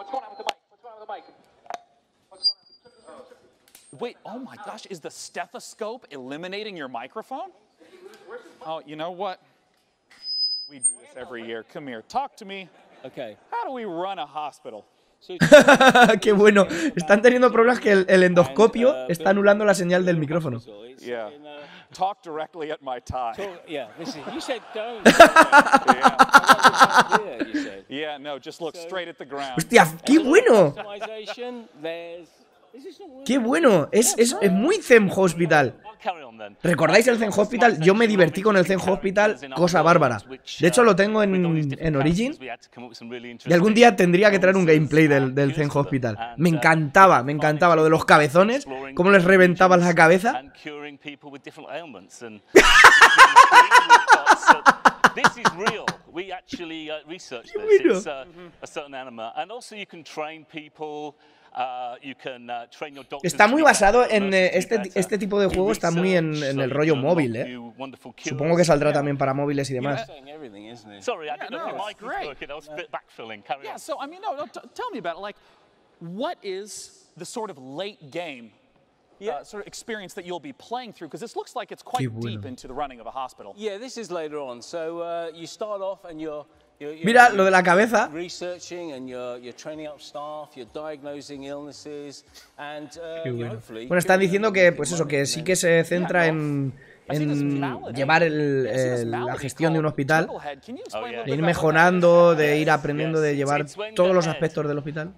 Wait, oh my gosh, is the stethoscope eliminating your microphone? Oh, you know what? We do this every year. Come here, talk to me. Okay. How do we run a hospital? Qué bueno. Están teniendo problemas que el, el endoscopio está anulando la señal del micrófono. Yeah. Talk directly at my tie. Yeah, this is, you said don't. Yeah. Yeah, no, just look straight at the ground. Hostia, qué bueno. ¡Qué bueno! Es, es, es muy Zen Hospital. ¿Recordáis el Zen Hospital? Yo me divertí con el Zen Hospital, cosa bárbara. De hecho lo tengo en, en Origin. Y algún día tendría que traer un gameplay del, del Zen Hospital. Me encantaba, me encantaba lo de los cabezones, cómo les reventaban la cabeza. This is real. We actually uh, researched this. It's uh, a certain anima, and also you can train people. Uh, you can, uh, train your doctors. Está muy basado en eh, este, este tipo de juego, está muy en, en el rollo móvil, ¿eh? Supongo que saldrá también para móviles y demás. Sorry, I didn't know your mic was working. I was backfilling. Carry on. Yeah, so I mean, no, no tell me about it. Like, what is the sort of late game uh, sort of experience that you'll be playing through? Because this looks like it's quite bueno. deep into the running of a hospital. Yeah, this is later on. So uh, you start off and you're. Mira lo de la cabeza. Bueno, están diciendo que, pues eso, que sí que se centra en, en llevar el, el, la gestión de un hospital, de ir mejorando, de ir aprendiendo, de llevar todos los aspectos del hospital.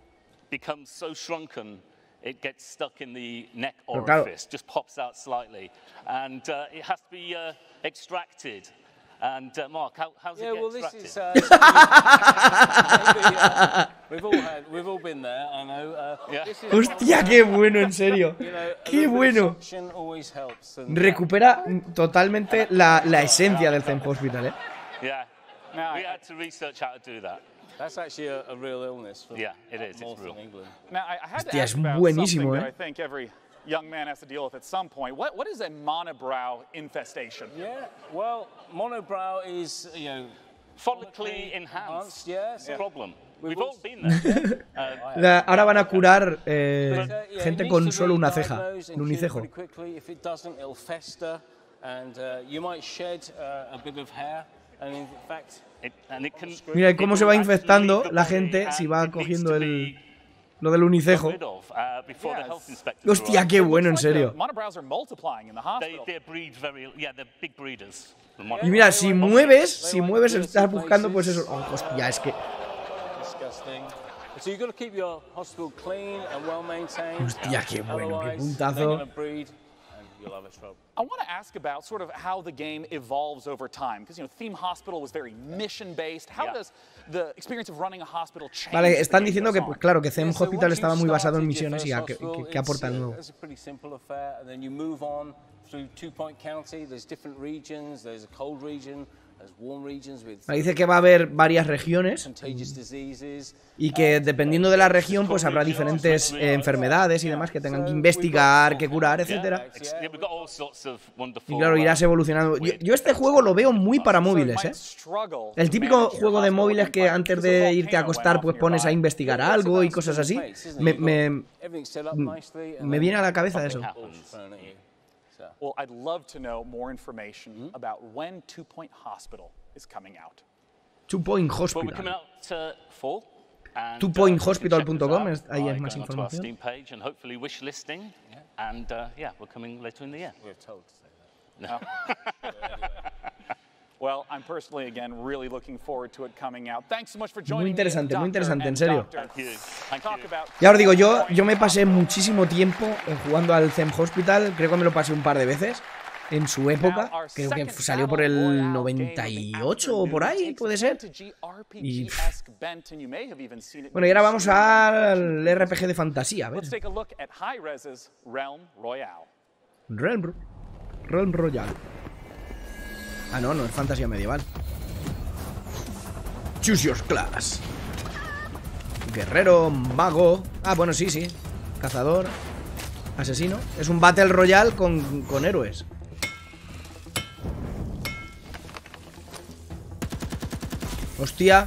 It gets stuck in the neck Pero claro. orifice, just pops out slightly, and uh, it has to be uh, extracted. And uh, Mark, how, how's yeah, it get well, extracted? This is, uh, maybe, uh, we've all had, we've all been there. I know. Uh, yeah. This is Hostia, qué bueno, en serio. You know, Qué bueno. always helps, and Recupera totalmente la, la esencia del Zen Hospital, ¿eh? Yeah. We had to research how to do that. That's actually a, a real illness. For yeah, it is. It's real. England. Now, I, I had to Hostia, ask es about buenísimo, something eh. that I think every young man has to deal with at some point. What, what is a monobrow infestation? Yeah, well, monobrow is, you know, follically enhanced. Yeah, yeah. Problem. We've, We've all also, been there. uh, La, ahora van a curar eh, but, uh, yeah, gente it con needs to solo be una ceja, diagnosed and un cured unicejo. pretty quickly. If it doesn't, it'll fester, and uh, you might shed uh, a bit of hair. And in fact, it, and it can, Mira cómo se va infectando la gente si va cogiendo el, Lo del unicejo. Hostia, qué bueno, en serio. Y mira, si mueves, si mueves, estás buscando, pues eso. Oh, hostia, es que. Hostia, qué bueno, qué puntazo. I want to ask about sort of how the game evolves over time, because you know, Theme Hospital was very mission-based. How does the experience of running a hospital change? Vale, están diciendo que, pues claro, que Theme Hospital estaba muy basado en misiones y a que, que, que aporta el nuevo. Dice que va a haber varias regiones y que dependiendo de la región pues habrá diferentes eh, enfermedades y demás que tengan que investigar, que curar, etcétera. Y claro, irás evolucionando. Yo, yo este juego lo veo muy para móviles, ¿eh? El típico juego de móviles que antes de irte a acostar pues pones a investigar algo y cosas así. Me, me, me viene a la cabeza eso. Well, I'd love to know more information mm-hmm. about when Two Point Hospital is coming out. Two Point Hospital. Well, we're coming out uh, fall. two point hospital punto com, ahí es más información. Steam page and hopefully wish listing, yeah. and uh, yeah, we're coming later in the year. We're told to say that. No. Well, I'm personally again really looking forward to it coming out. Thanks so much for joining me. Muy interesante, muy interesante, en serio. Thank you. Thank you. Ya os digo, yo, yo me pasé muchísimo tiempo jugando al Theme Hospital, creo que me lo pasé un par de veces en su época, creo que salió por el noventa y ocho o por ahí, puede ser. Y bueno, y ahora vamos al R P G de fantasía, a ver. Realm, Realm Royale. Ah, no, no es fantasía medieval. Choose your class. Guerrero, mago. Ah, bueno, sí, sí. Cazador, asesino. Es un Battle Royale con, con héroes. Hostia.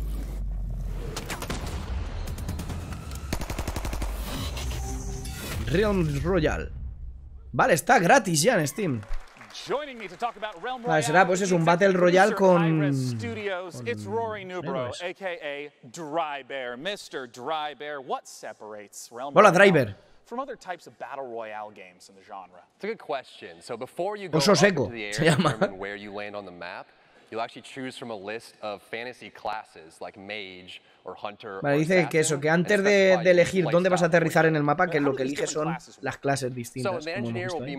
Realm Royale. Vale, está gratis ya en Steam. Vale, será pues es un Battle Royale con... con... It's Rory Newbro, aka Dry Bear, mister Dry Bear. What separates Realm Hola, Driver. from other types of battle royale games in the genre? It's a good question. So before you go Oso up seco, into the air se to llama. determine where you land on the map, you'll actually choose from a list of fantasy classes like mage or hunter. Vale, dice que eso, que antes de, de elegir dónde vas a aterrizar en el mapa, que lo que eliges son las clases distintas, como hemos visto, ¿eh?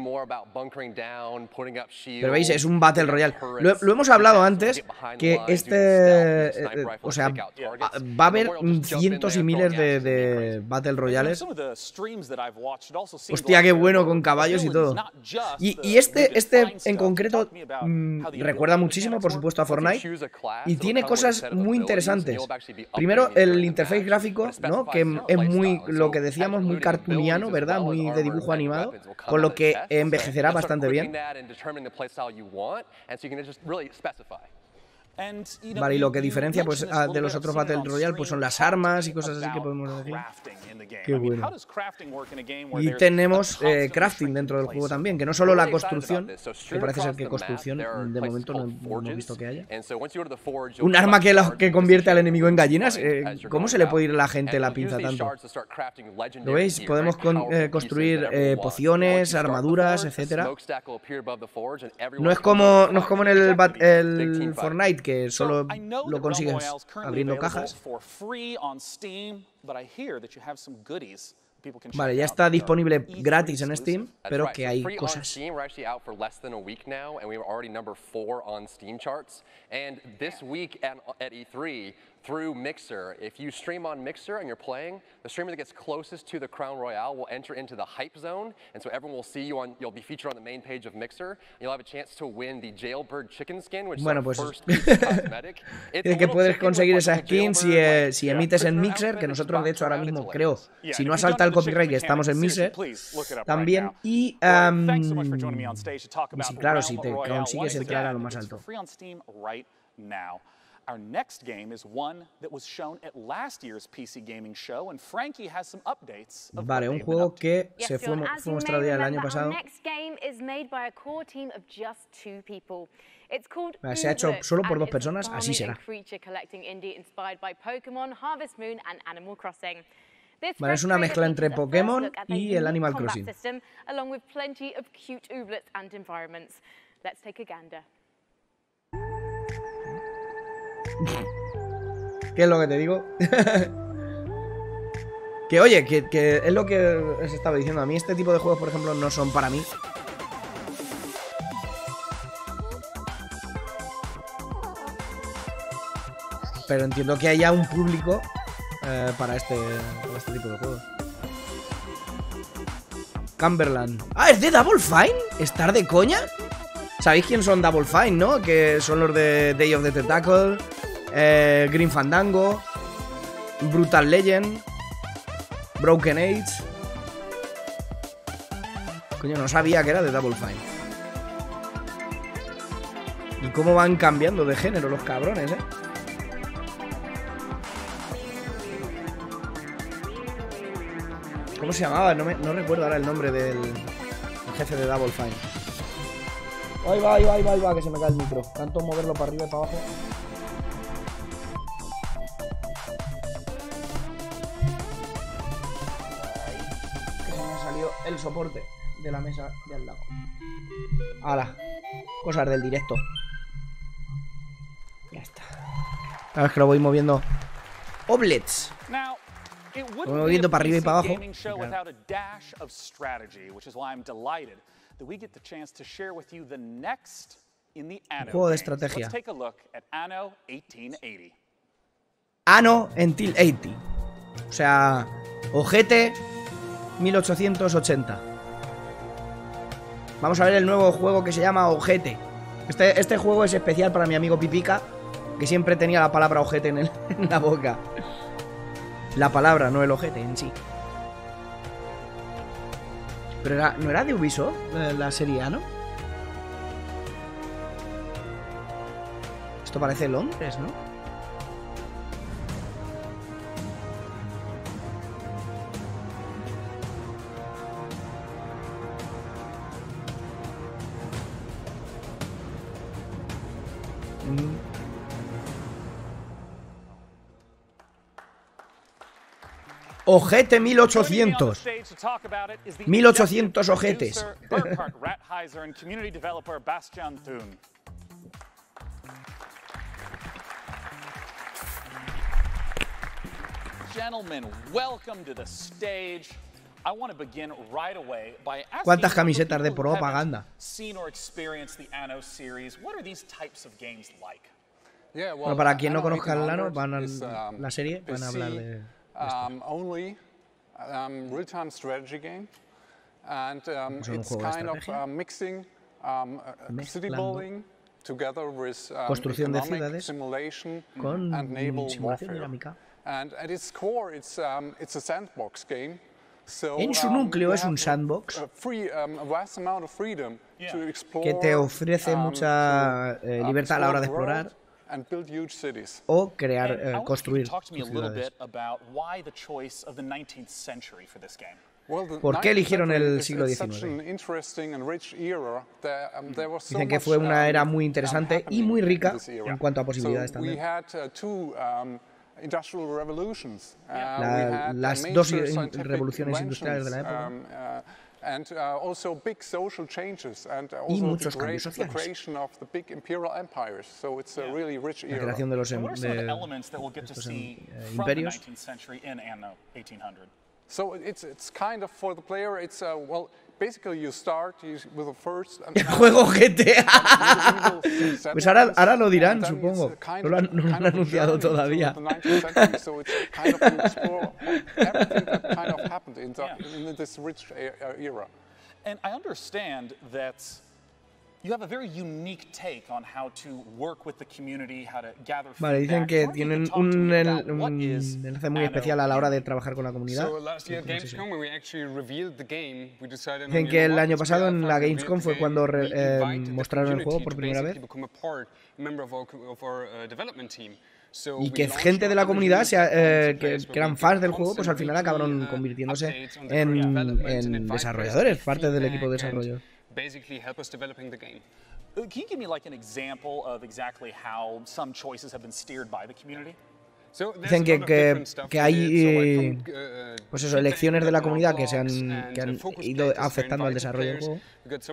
Pero veis, es un Battle Royale. Lo, lo hemos hablado antes, que este... Eh, o sea, va a haber cientos y miles de, de Battle Royales. Hostia, qué bueno, con caballos y todo. Y, y este, este en concreto mmm, recuerda muchísimo, por supuesto, a Fortnite. Y tiene cosas muy interesantes. Primero, el interface gráfico, ¿no? Que es muy, lo que decíamos, muy cartooniano, ¿verdad? Muy de dibujo animado, con lo que envejecerá bastante bien. Vale, y lo que diferencia pues de los otros Battle Royale pues son las armas y cosas así que podemos decir. Qué bueno. Y tenemos eh, crafting dentro del juego también, que no solo la construcción, que parece ser que construcción de momento no, no hemos visto que haya. Un arma que, la, que convierte al enemigo en gallinas, eh, ¿cómo se le puede ir a la gente la pinza tanto? ¿Lo veis? Podemos con, eh, construir eh, pociones, armaduras, etcétera. No es como, no es como en el, el Fortnite, que solo lo consigues abriendo cajas. Vale, ya está disponible gratis en Steam, pero que hay cosas. Through Mixer. If you stream on Mixer and you're playing, the streamer that gets closest to the Crown Royale will enter into the hype zone, and so everyone will see you on. You'll be featured on the main page of Mixer, and you'll have a chance to win the Jailbird chicken skin, which bueno, is pues our first piece of cosmetic. Dice que puedes conseguir esa skin si, eh, si emites en Mixer, que nosotros de hecho ahora mismo creo, si no asalta el copyright, que estamos en Mixer también, y um, y claro, si te consigues entrar a lo más alto. Our next game is one that was shown at last year's P C gaming show, and Frankie has some updates. Vale, un juego que se fue, fue mostrado ya el año pasado. Vale, se ha hecho solo por dos personas, así será. Vale, es una mezcla entre Pokémon y el Animal Crossing. Along with plenty of cute ooblets and environments. Let's take a gander. ¿Qué es lo que te digo? Que oye, que, que es lo que os estaba diciendo. A mí este tipo de juegos, por ejemplo, no son para mí. Pero entiendo que haya un público eh, para, este, para este tipo de juegos. Cumberland. Ah, ¿es de Double Fine? ¿Estar de coña? ¿Sabéis quién son Double Fine, no? Que son los de Day of the Tentacle, eh, Green Fandango, Brutal Legend, Broken Age. Coño, no sabía que era de Double Fine. Y cómo van cambiando de género los cabrones, eh. ¿Cómo se llamaba? No, me, no recuerdo ahora el nombre del el jefe de Double Fine. Ahí va, ahí va, ahí va, ahí va, que se me cae el micro. Tanto moverlo para arriba y para abajo. Ay, que se me ha salido el soporte de la mesa de al lado. ¡Hala! Cosas del directo. Ya está. Cada vez que lo voy moviendo. Oblets. Lo voy moviendo para arriba y para abajo. Un juego de estrategia. Anno Until ochenta. O sea, Ojete mil ochocientos ochenta. Vamos a ver el nuevo juego que se llama Ojete. Este, este juego es especial para mi amigo Pipica, que siempre tenía la palabra ojete en, el, en la boca. La palabra, no el ojete en sí. Pero era, ¿no era de Ubisoft la, la serie A, no? Esto parece Londres, ¿no? Mm. Ojete mil ochocientos. mil ochocientos ojetes. ¿Cuántas camisetas de propaganda? Bueno, para quien no conozca el Anno, van a la serie, van a hablar de... Um, only um, real-time strategy game, and um, it's kind of uh, mixing um, uh, city building together with um, construcción de economic ciudades simulation con and naval simulación warfare. dinámica. And at its core, it's um, it's a sandbox game. So, En su um, núcleo you es un have sandbox a free, um, a vast amount of freedom to explore, que te ofrece um, mucha to, eh, um, libertad a la hora de explore the world explorar and build huge cities. o crear, eh, construir ciudades. ¿Por qué eligieron el siglo diecinueve? Dicen que fue una era muy interesante y muy rica en cuanto a posibilidades también. La, las dos revoluciones industriales de la época. And uh, also big social changes and uh, y also muchos the, cambios great, the sociales. creation of the big imperial empires. So it's a really rich La era. creación de los, em, de, estos em, eh, imperios. So it's it's kind of for the player. It's uh, well, basically you start with the first. El juego G T A. Pues ahora, ahora lo dirán, supongo. No lo han, no lo han anunciado todavía. So it's kind of you explore everything that kind of happened in, the, in this rich era. And I understand that you have a very unique take on how to work with the community, how to gather feedback. Vale, dicen que tienen un, el, un enlace muy especial a la hora de trabajar con la comunidad. Dicen que el año pasado en la Gamescom fue cuando re, eh, mostraron el juego por primera vez. Y que gente de la comunidad, sea, eh, que, que eran fans del juego, pues al final acabaron convirtiéndose en, en desarrolladores, parte del equipo de desarrollo. Basically help us developing the game. Can you give me like an example of exactly how some choices have been steered by the community? Dicen que, que, que hay, pues eso, elecciones de la comunidad que, se han, que han ido afectando al desarrollo del juego.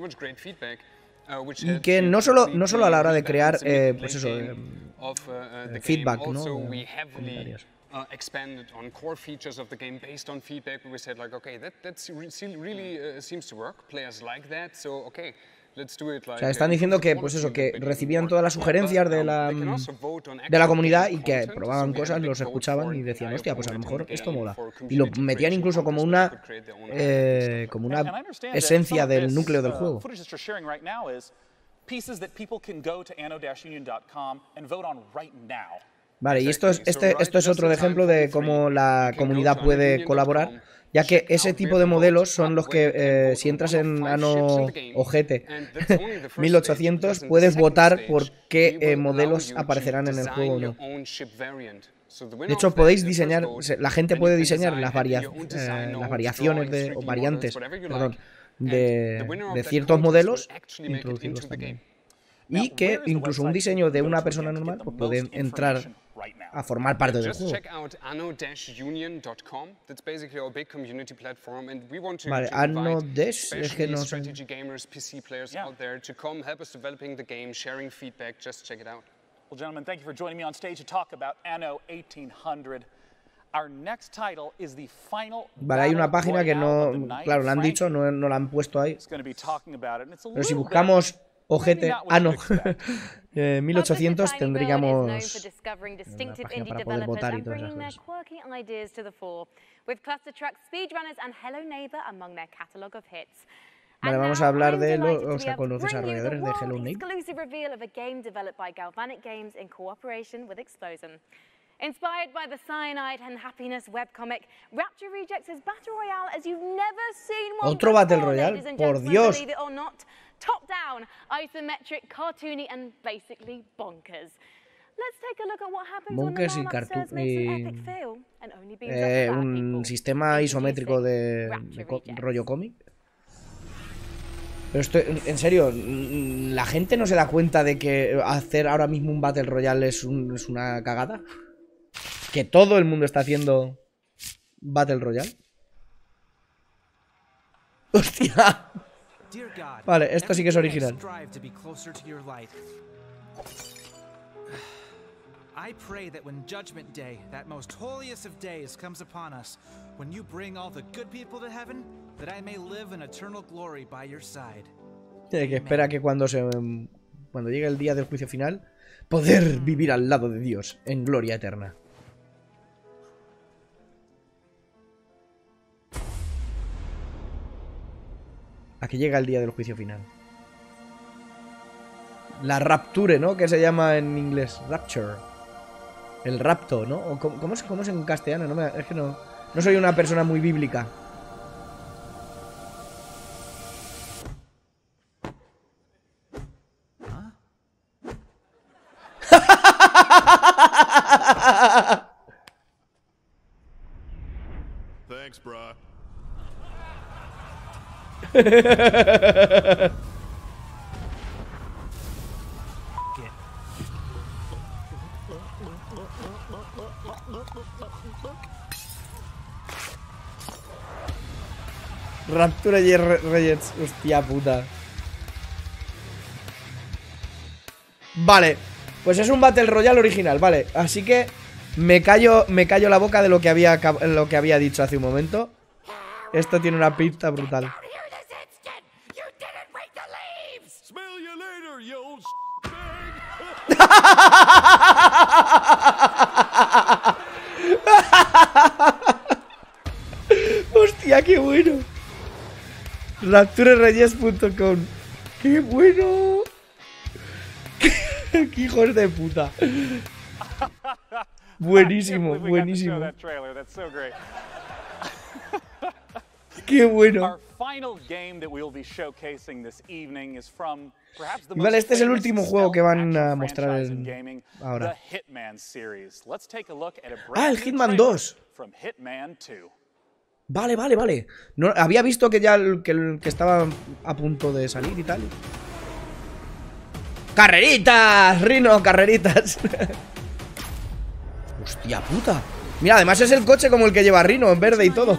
Y que no solo, no solo a la hora de crear, eh, pues eso, eh, feedback, ¿no? Comentarios. Uh, expanded on core features of the game based on feedback. We said like, okay, that that's really uh, seems to work. Players like that, so okay, let's do it like. O sea, están diciendo que, pues eso, que recibían todas las sugerencias de la de la comunidad y que probaban cosas, los escuchaban y decían, hostia, pues a lo mejor esto mola. Y lo metían incluso como una, eh, como una esencia del núcleo del juego. Vale, y esto es, este, esto es otro ejemplo de cómo la comunidad puede colaborar, ya que ese tipo de modelos son los que, eh, si entras en Anno Ojete mil ochocientos, puedes votar por qué eh, modelos aparecerán en el juego o no. De hecho, podéis diseñar, la gente puede diseñar las, varia, eh, las variaciones de, o variantes perdón, de, de ciertos modelos, introducirlos también. Y que incluso un diseño de una persona normal pues, puede entrar a formar parte del juego. Vale, Anno Dash es que no sé. Well, gentlemen, thank you for joining me on stage to talk about Anno eighteen hundred. Our next title is the final. Vale, hay una página que no, claro, la han dicho, no, no la han puesto ahí. Pero si buscamos Ojete, ah no, eh, mil ochocientos tendríamos una página para poder votar y todas esas cosas. Vale, vamos a hablar de los, o sea, con los desarrolladores de Hello Neighbor. Inspired by the Cyanide and Happiness webcomic, Rapture Rejects is Battle Royale as you've never seen one. Otro Battle Royale, por Dios. Believe it or not, top down, isometric, cartoony, and basically bonkers. Let's take a look at what happens when the man upstairs makes an epic fail and only beams eh, up the bad un people. sistema isométrico de, de co rollo cómic. Pero esto, en serio, ¿la gente no se da cuenta de que hacer ahora mismo un Battle Royale es, un, es una cagada? Que todo el mundo está haciendo Battle Royale. ¡Hostia! Vale, esto sí que es original. I pray that when Judgment Day, that most holiest of days, comes upon us, when you bring all the good people to heaven, that I may live in eternal glory by your side. Tiene que espera que cuando se cuando llegue el día del juicio final, poder vivir al lado de Dios en gloria eterna. A que llega el día del juicio final. La rapture, ¿no? Que se llama en inglés. Rapture. El rapto, ¿no? ¿O cómo, cómo, es, cómo es en castellano? No me, es que no, no soy una persona muy bíblica. Thanks, bro. Raptura y Reyes, hostia puta. Vale, pues es un Battle Royale original, vale. Así que me callo, me callo la boca de lo que había, lo que había dicho hace un momento. Esto tiene una pinta brutal. Hostia, qué bueno. rapture reyes punto com. ¡Qué bueno! ¡Qué hijos de puta! Buenísimo, buenísimo. ¡Qué bueno! Vale, este es el último juego que van a mostrar en... ahora. Ah, el Hitman dos. Vale, vale, vale. No, había visto que ya que, que estaba a punto de salir y tal. ¡Carreritas! Rino, carreritas. Hostia puta. Mira, además es el coche como el que lleva Rhino, en verde y todo.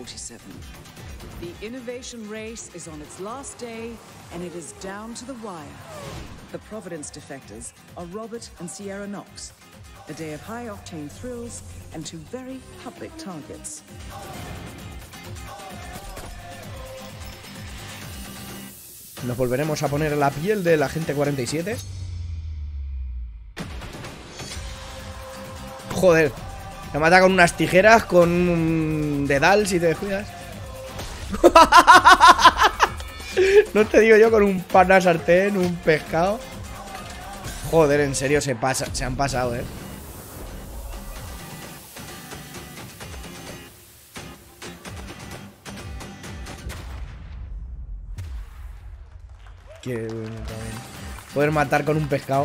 The innovation race is on its last day, and it is down to the wire. The Providence defectors are Robert and Sierra Knox. A day of high-octane thrills and two very public targets. Nos volveremos a poner la piel del agente cuarenta y siete. Joder, me mata con unas tijeras, con un dedal si te descuidas. No te digo yo, con un pana sartén, un pescado. Joder, en serio se pasa, se han pasado, eh. Qué bueno también. Poder matar con un pescado.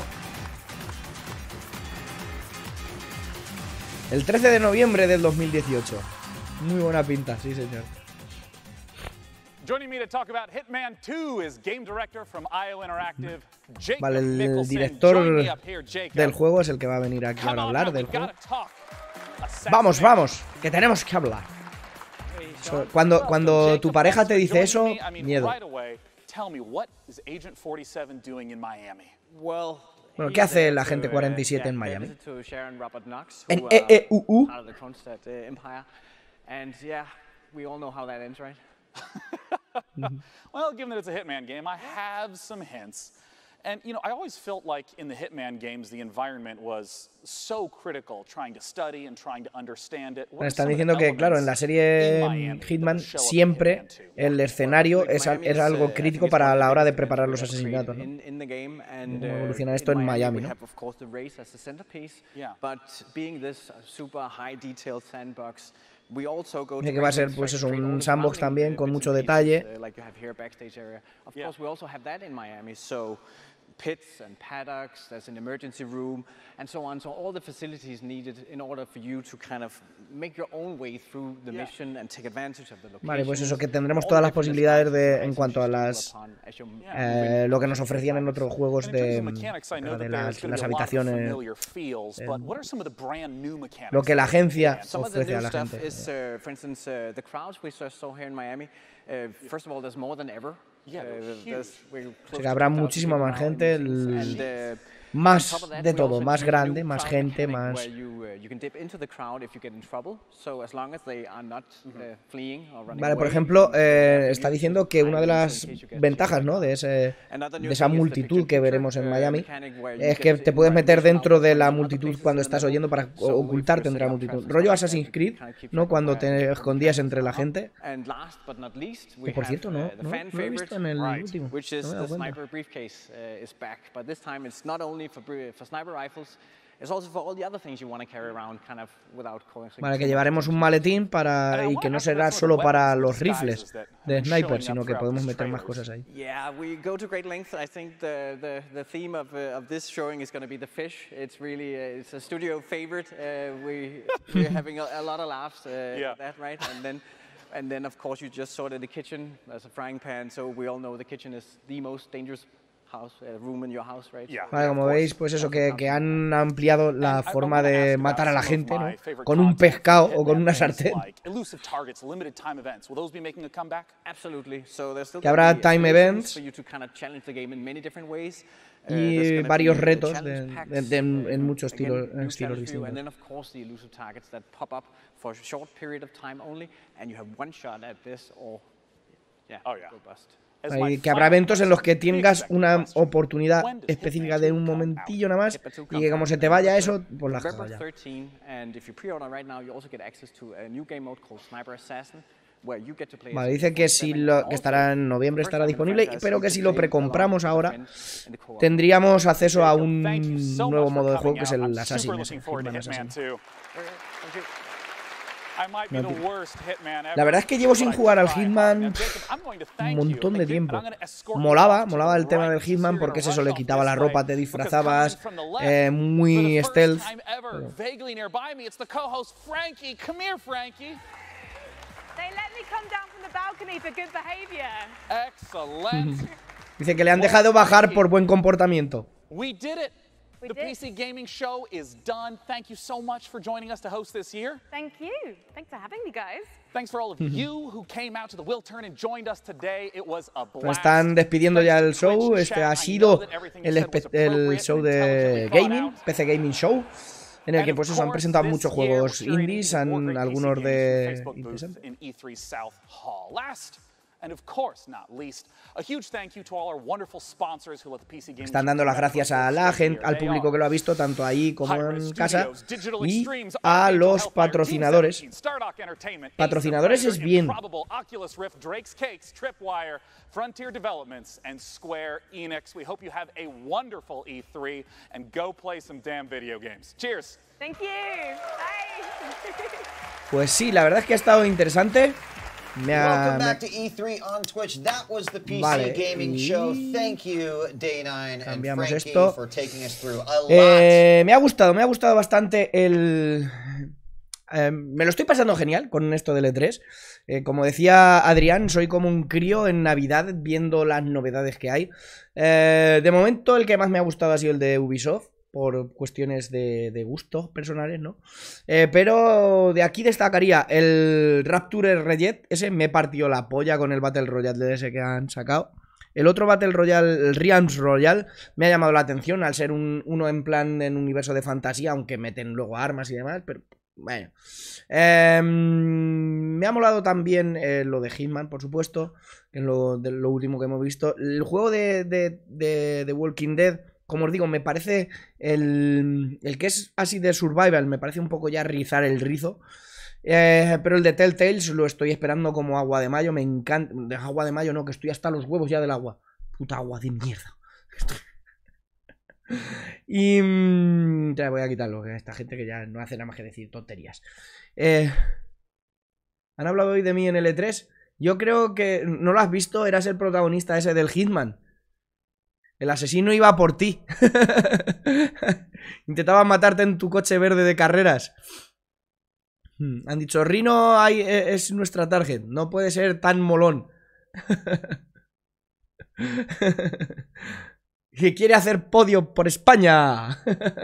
El trece de noviembre del dos mil dieciocho. Muy buena pinta, sí señor. Joining me to talk about Hitman two is game director from I O Interactive, Jacob Vale, el, el Mickelson. director Join me up here, Jacob. del juego es el que va a venir aquí ahora a hablar del juego. Talk. Vamos, vamos, que tenemos que hablar. So, cuando cuando tu pareja te dice eso, miedo. Tell me, what is Agent forty-seven doing in Miami? Bueno, ¿qué hace el agente cuarenta y siete en Miami? En E E U U. Well, given that it's a Hitman game, I have some hints. And, you know, I always felt like in the Hitman games, the environment was so critical, trying to study and trying to understand it. Me están diciendo que, claro, en la serie Hitman siempre el escenario es, es algo crítico para la hora de preparar los asesinatos, ¿no? ¿Cómo evoluciona esto en Miami, no? Dice que va a ser, pues eso, un sandbox también con mucho detalle. Pits and paddocks, there's an emergency room, and so on. So all the facilities needed in order for you to kind of make your own way through the mission and take advantage of the location. Vale, pues eso, que tendremos todas las posibilidades de, en cuanto a las eh, lo que nos ofrecían en otros juegos de, de las, las habitaciones, eh, lo que la agencia ofrece a la gente. For instance, the crowds we saw here in Miami. First of all, there's more than ever. O sea, que habrá muchísima más gente, el, más de todo, más grande, más gente, más... Vale, por ejemplo, eh, está diciendo que una de las ventajas, ¿no?, de, ese, de esa multitud que veremos en Miami es que te puedes meter dentro de la multitud cuando estás oyendo para ocultarte entre la multitud. Rollo Assassin's Creed, ¿no?, cuando te escondías entre la gente. Que por cierto, no, no, no lo he visto en el último. No me he dado cuenta. For, for sniper rifles, it's also for all the other things you want to carry around kind of without calling. Vale, que llevaremos un maletín para y que no será solo para los rifles de sniper, sino que podemos meter más cosas ahí. Yeah, we go to great lengths. I think the the the theme of uh, of this showing is going to be the fish. It's really uh, it's a studio favorite. Uh, we we're having a, a lot of laughs uh, yeah. at that, right? And then and then of course you just saw it in the kitchen as a frying pan. So we all know the kitchen is the most dangerous house, uh, room in your house, right? Yeah. Vale, como veis, pues eso, que, que han ampliado la forma de matar a la gente, ¿no?, con un pescado o con una sartén. Que habrá time events y varios retos de, de, de, en muchos tiros, en estilos distintos. Y que habrá eventos en los que tengas una oportunidad específica de un momentillo nada más y que como se te vaya eso, pues la cagas ya. Vale, dice que si lo que estará en noviembre estará disponible, pero que si lo precompramos ahora tendríamos acceso a un nuevo modo de juego que es el Assassin. La verdad es que llevo sin jugar al Hitman un montón de tiempo. Molaba, molaba el tema del Hitman porque es eso, le quitaba la ropa, te disfrazabas, eh, muy stealth. Pero... Dice que le han dejado bajar por buen comportamiento. We the did. P C Gaming Show is done. Thank you so much for joining us to host this year. Thank you. Thanks for having me, guys. Thanks for all of you who came out to the Wiltern and joined us today. It was a Nos blast. están despidiendo ya el show. Este ha sido el, espe- el show de gaming, P C Gaming Show, en el que pues eso, han presentado muchos juegos indies, han, algunos de interesantes. In E three South Hall. Last and of course not least, a huge thank you to all our wonderful sponsors who let the P C Gaming Están dando las gracias a la gente, al público que lo ha visto tanto ahí como en casa, y a los patrocinadores. Patrocinadores es bien. Oculus Rift, Drake's Cakes, Tripwire, Frontier Developments, and Square Enix. We hope you have a wonderful E three and go play some damn video games. Cheers. Thank you. Bye. Pues sí, la verdad es que ha estado interesante. Me ha, Welcome me... back to E three on Twitch. That was the P C Vale, Gaming y... Show. Thank you, Day nine and Cambiamos Frankie esto. for taking us through a lot. Eh, me ha gustado, me ha gustado bastante el... Eh, me lo estoy pasando genial con esto del E tres. Eh, como decía Adrián, soy como un crío en Navidad viendo las novedades que hay. Eh, de momento el que más me ha gustado ha sido el de Ubisoft, por cuestiones de, de gustos personales, ¿no? Eh, pero de aquí destacaría el Rapture Rejet. Ese me partió la polla con el Battle Royale de ese que han sacado. El otro Battle Royale, el Realms Royale, me ha llamado la atención al ser un, uno en plan en un universo de fantasía, aunque meten luego armas y demás, pero bueno. Eh, me ha molado también eh, lo de Hitman, por supuesto, que es lo, de, lo último que hemos visto. El juego de, de, de, de Walking Dead, como os digo, me parece el, el que es así de survival, me parece un poco ya rizar el rizo. Eh, pero el de Telltales lo estoy esperando como agua de mayo, me encanta. De agua de mayo no, que estoy hasta los huevos ya del agua. Puta agua de mierda. Estoy... Y mmm, ya voy a quitarlo, que esta gente que ya no hace nada más que decir tonterías. Eh, ¿Han hablado hoy de mí en el E tres? Yo creo que no lo has visto, eras el protagonista ese del Hitman. El asesino iba por ti. Intentaba matarte en tu coche verde de carreras. Hmm. Han dicho, Rino hay, es nuestra target. No puede ser tan molón. Que quiere hacer podio por España.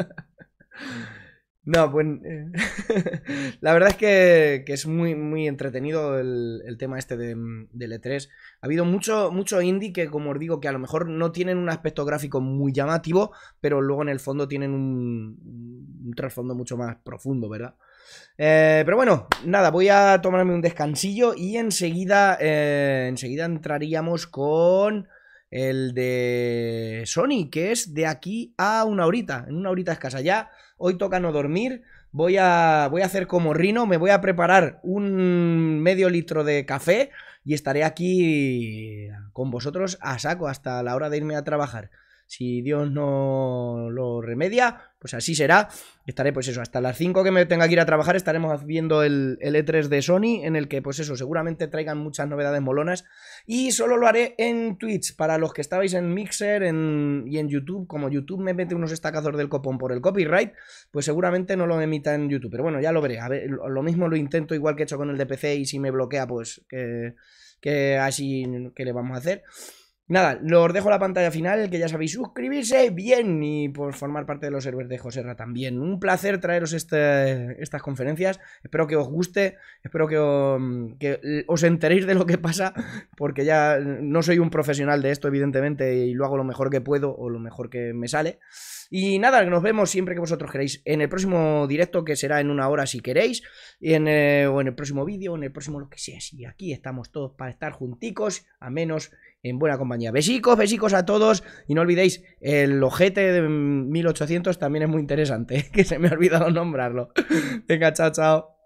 No, pues la verdad es que, que es muy, muy entretenido el, el tema este de, del E tres. Ha habido mucho, mucho indie que, como os digo, que a lo mejor no tienen un aspecto gráfico muy llamativo, pero luego en el fondo tienen un, un trasfondo mucho más profundo, ¿verdad? Eh, pero bueno, nada, voy a tomarme un descansillo y enseguida, eh, enseguida entraríamos con el de Sony, que es de aquí a una horita, en una horita escasa. Ya hoy toca no dormir, voy a, voy a hacer como Rino, me voy a preparar un medio litro de café y estaré aquí con vosotros a saco hasta la hora de irme a trabajar. Si Dios no lo remedia, pues así será. Estaré, pues eso, hasta las cinco que me tenga que ir a trabajar estaremos viendo el, el E tres de Sony, en el que, pues eso, seguramente traigan muchas novedades molonas. Y solo lo haré en Twitch, para los que estabais en Mixer en, y en YouTube. Como YouTube me mete unos estacazos del copón por el copyright, pues seguramente no lo emita en YouTube. Pero bueno, ya lo veré. A ver, lo, lo mismo lo intento igual que he hecho con el de P C, y si me bloquea, pues que, que así que le vamos a hacer. Nada, os dejo la pantalla final, que ya sabéis, suscribirse bien y por formar parte de los servers de Joserra también. Un placer traeros este, estas conferencias, espero que os guste, espero que os, que os enteréis de lo que pasa, porque ya no soy un profesional de esto, evidentemente, y lo hago lo mejor que puedo o lo mejor que me sale. Y nada, nos vemos siempre que vosotros queréis en el próximo directo, que será en una hora si queréis, y en, eh, o en el próximo vídeo, o en el próximo lo que sea. Y aquí estamos todos para estar junticos, a menos en buena compañía. Besicos, besicos a todos, y no olvidéis, el ojete de mil ochocientos también es muy interesante, que se me ha olvidado nombrarlo. Venga, chao, chao.